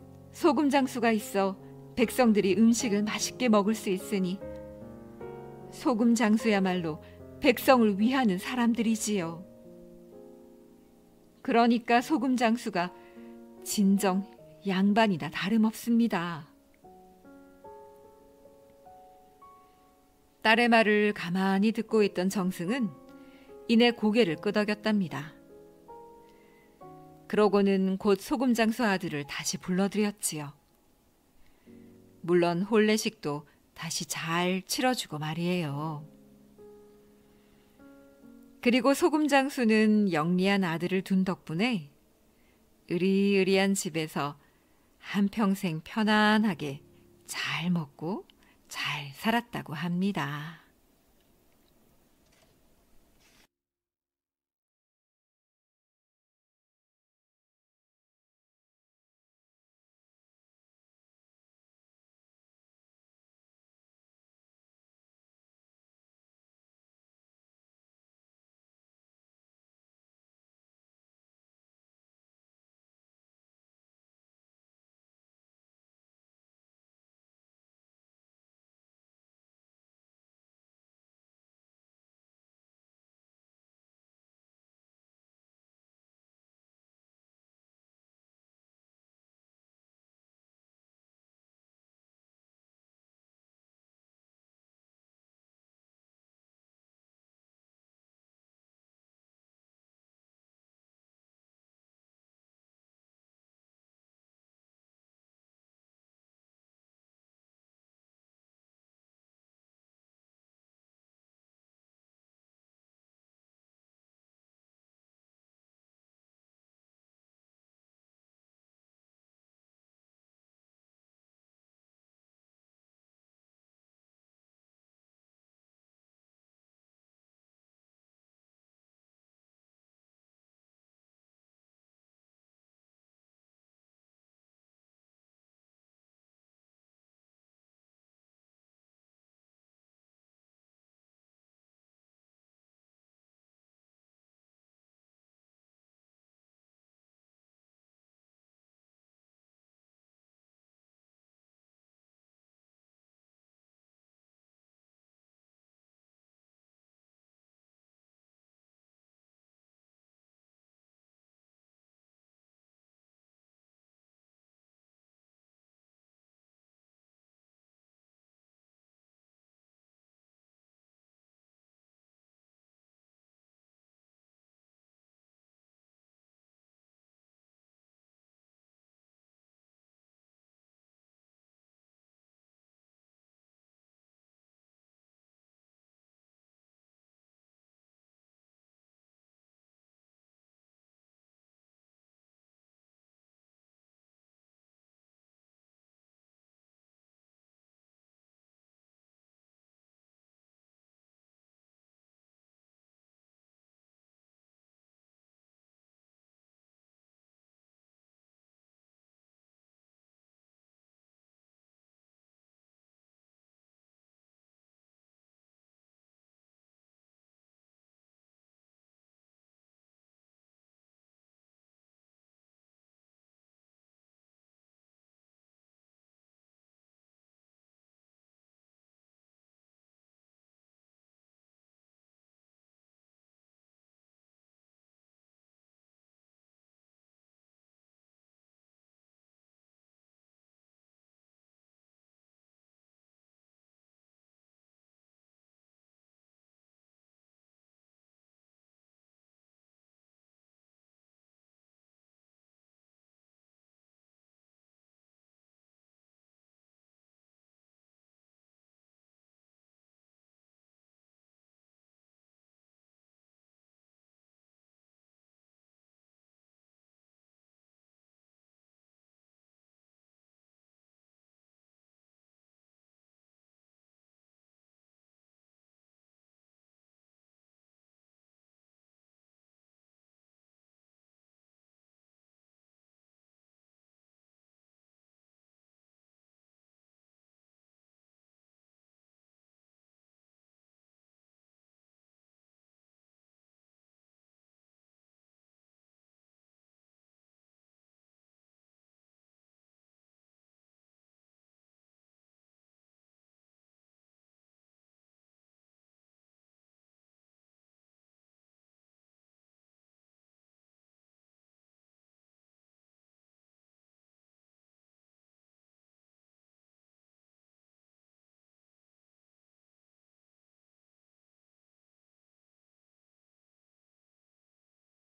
소금장수가 있어 백성들이 음식을 맛있게 먹을 수 있으니 소금 장수야말로 백성을 위하는 사람들이지요. 그러니까 소금 장수가 진정 양반이나 다름없습니다. 딸의 말을 가만히 듣고 있던 정승은 이내 고개를 끄덕였답니다. 그러고는 곧 소금 장수 아들을 다시 불러들였지요. 물론 혼례식도 다시 잘 치러주고 말이에요. 그리고 소금 장수는 영리한 아들을 둔 덕분에 으리으리한 집에서 한평생 편안하게 잘 먹고 잘 살았다고 합니다.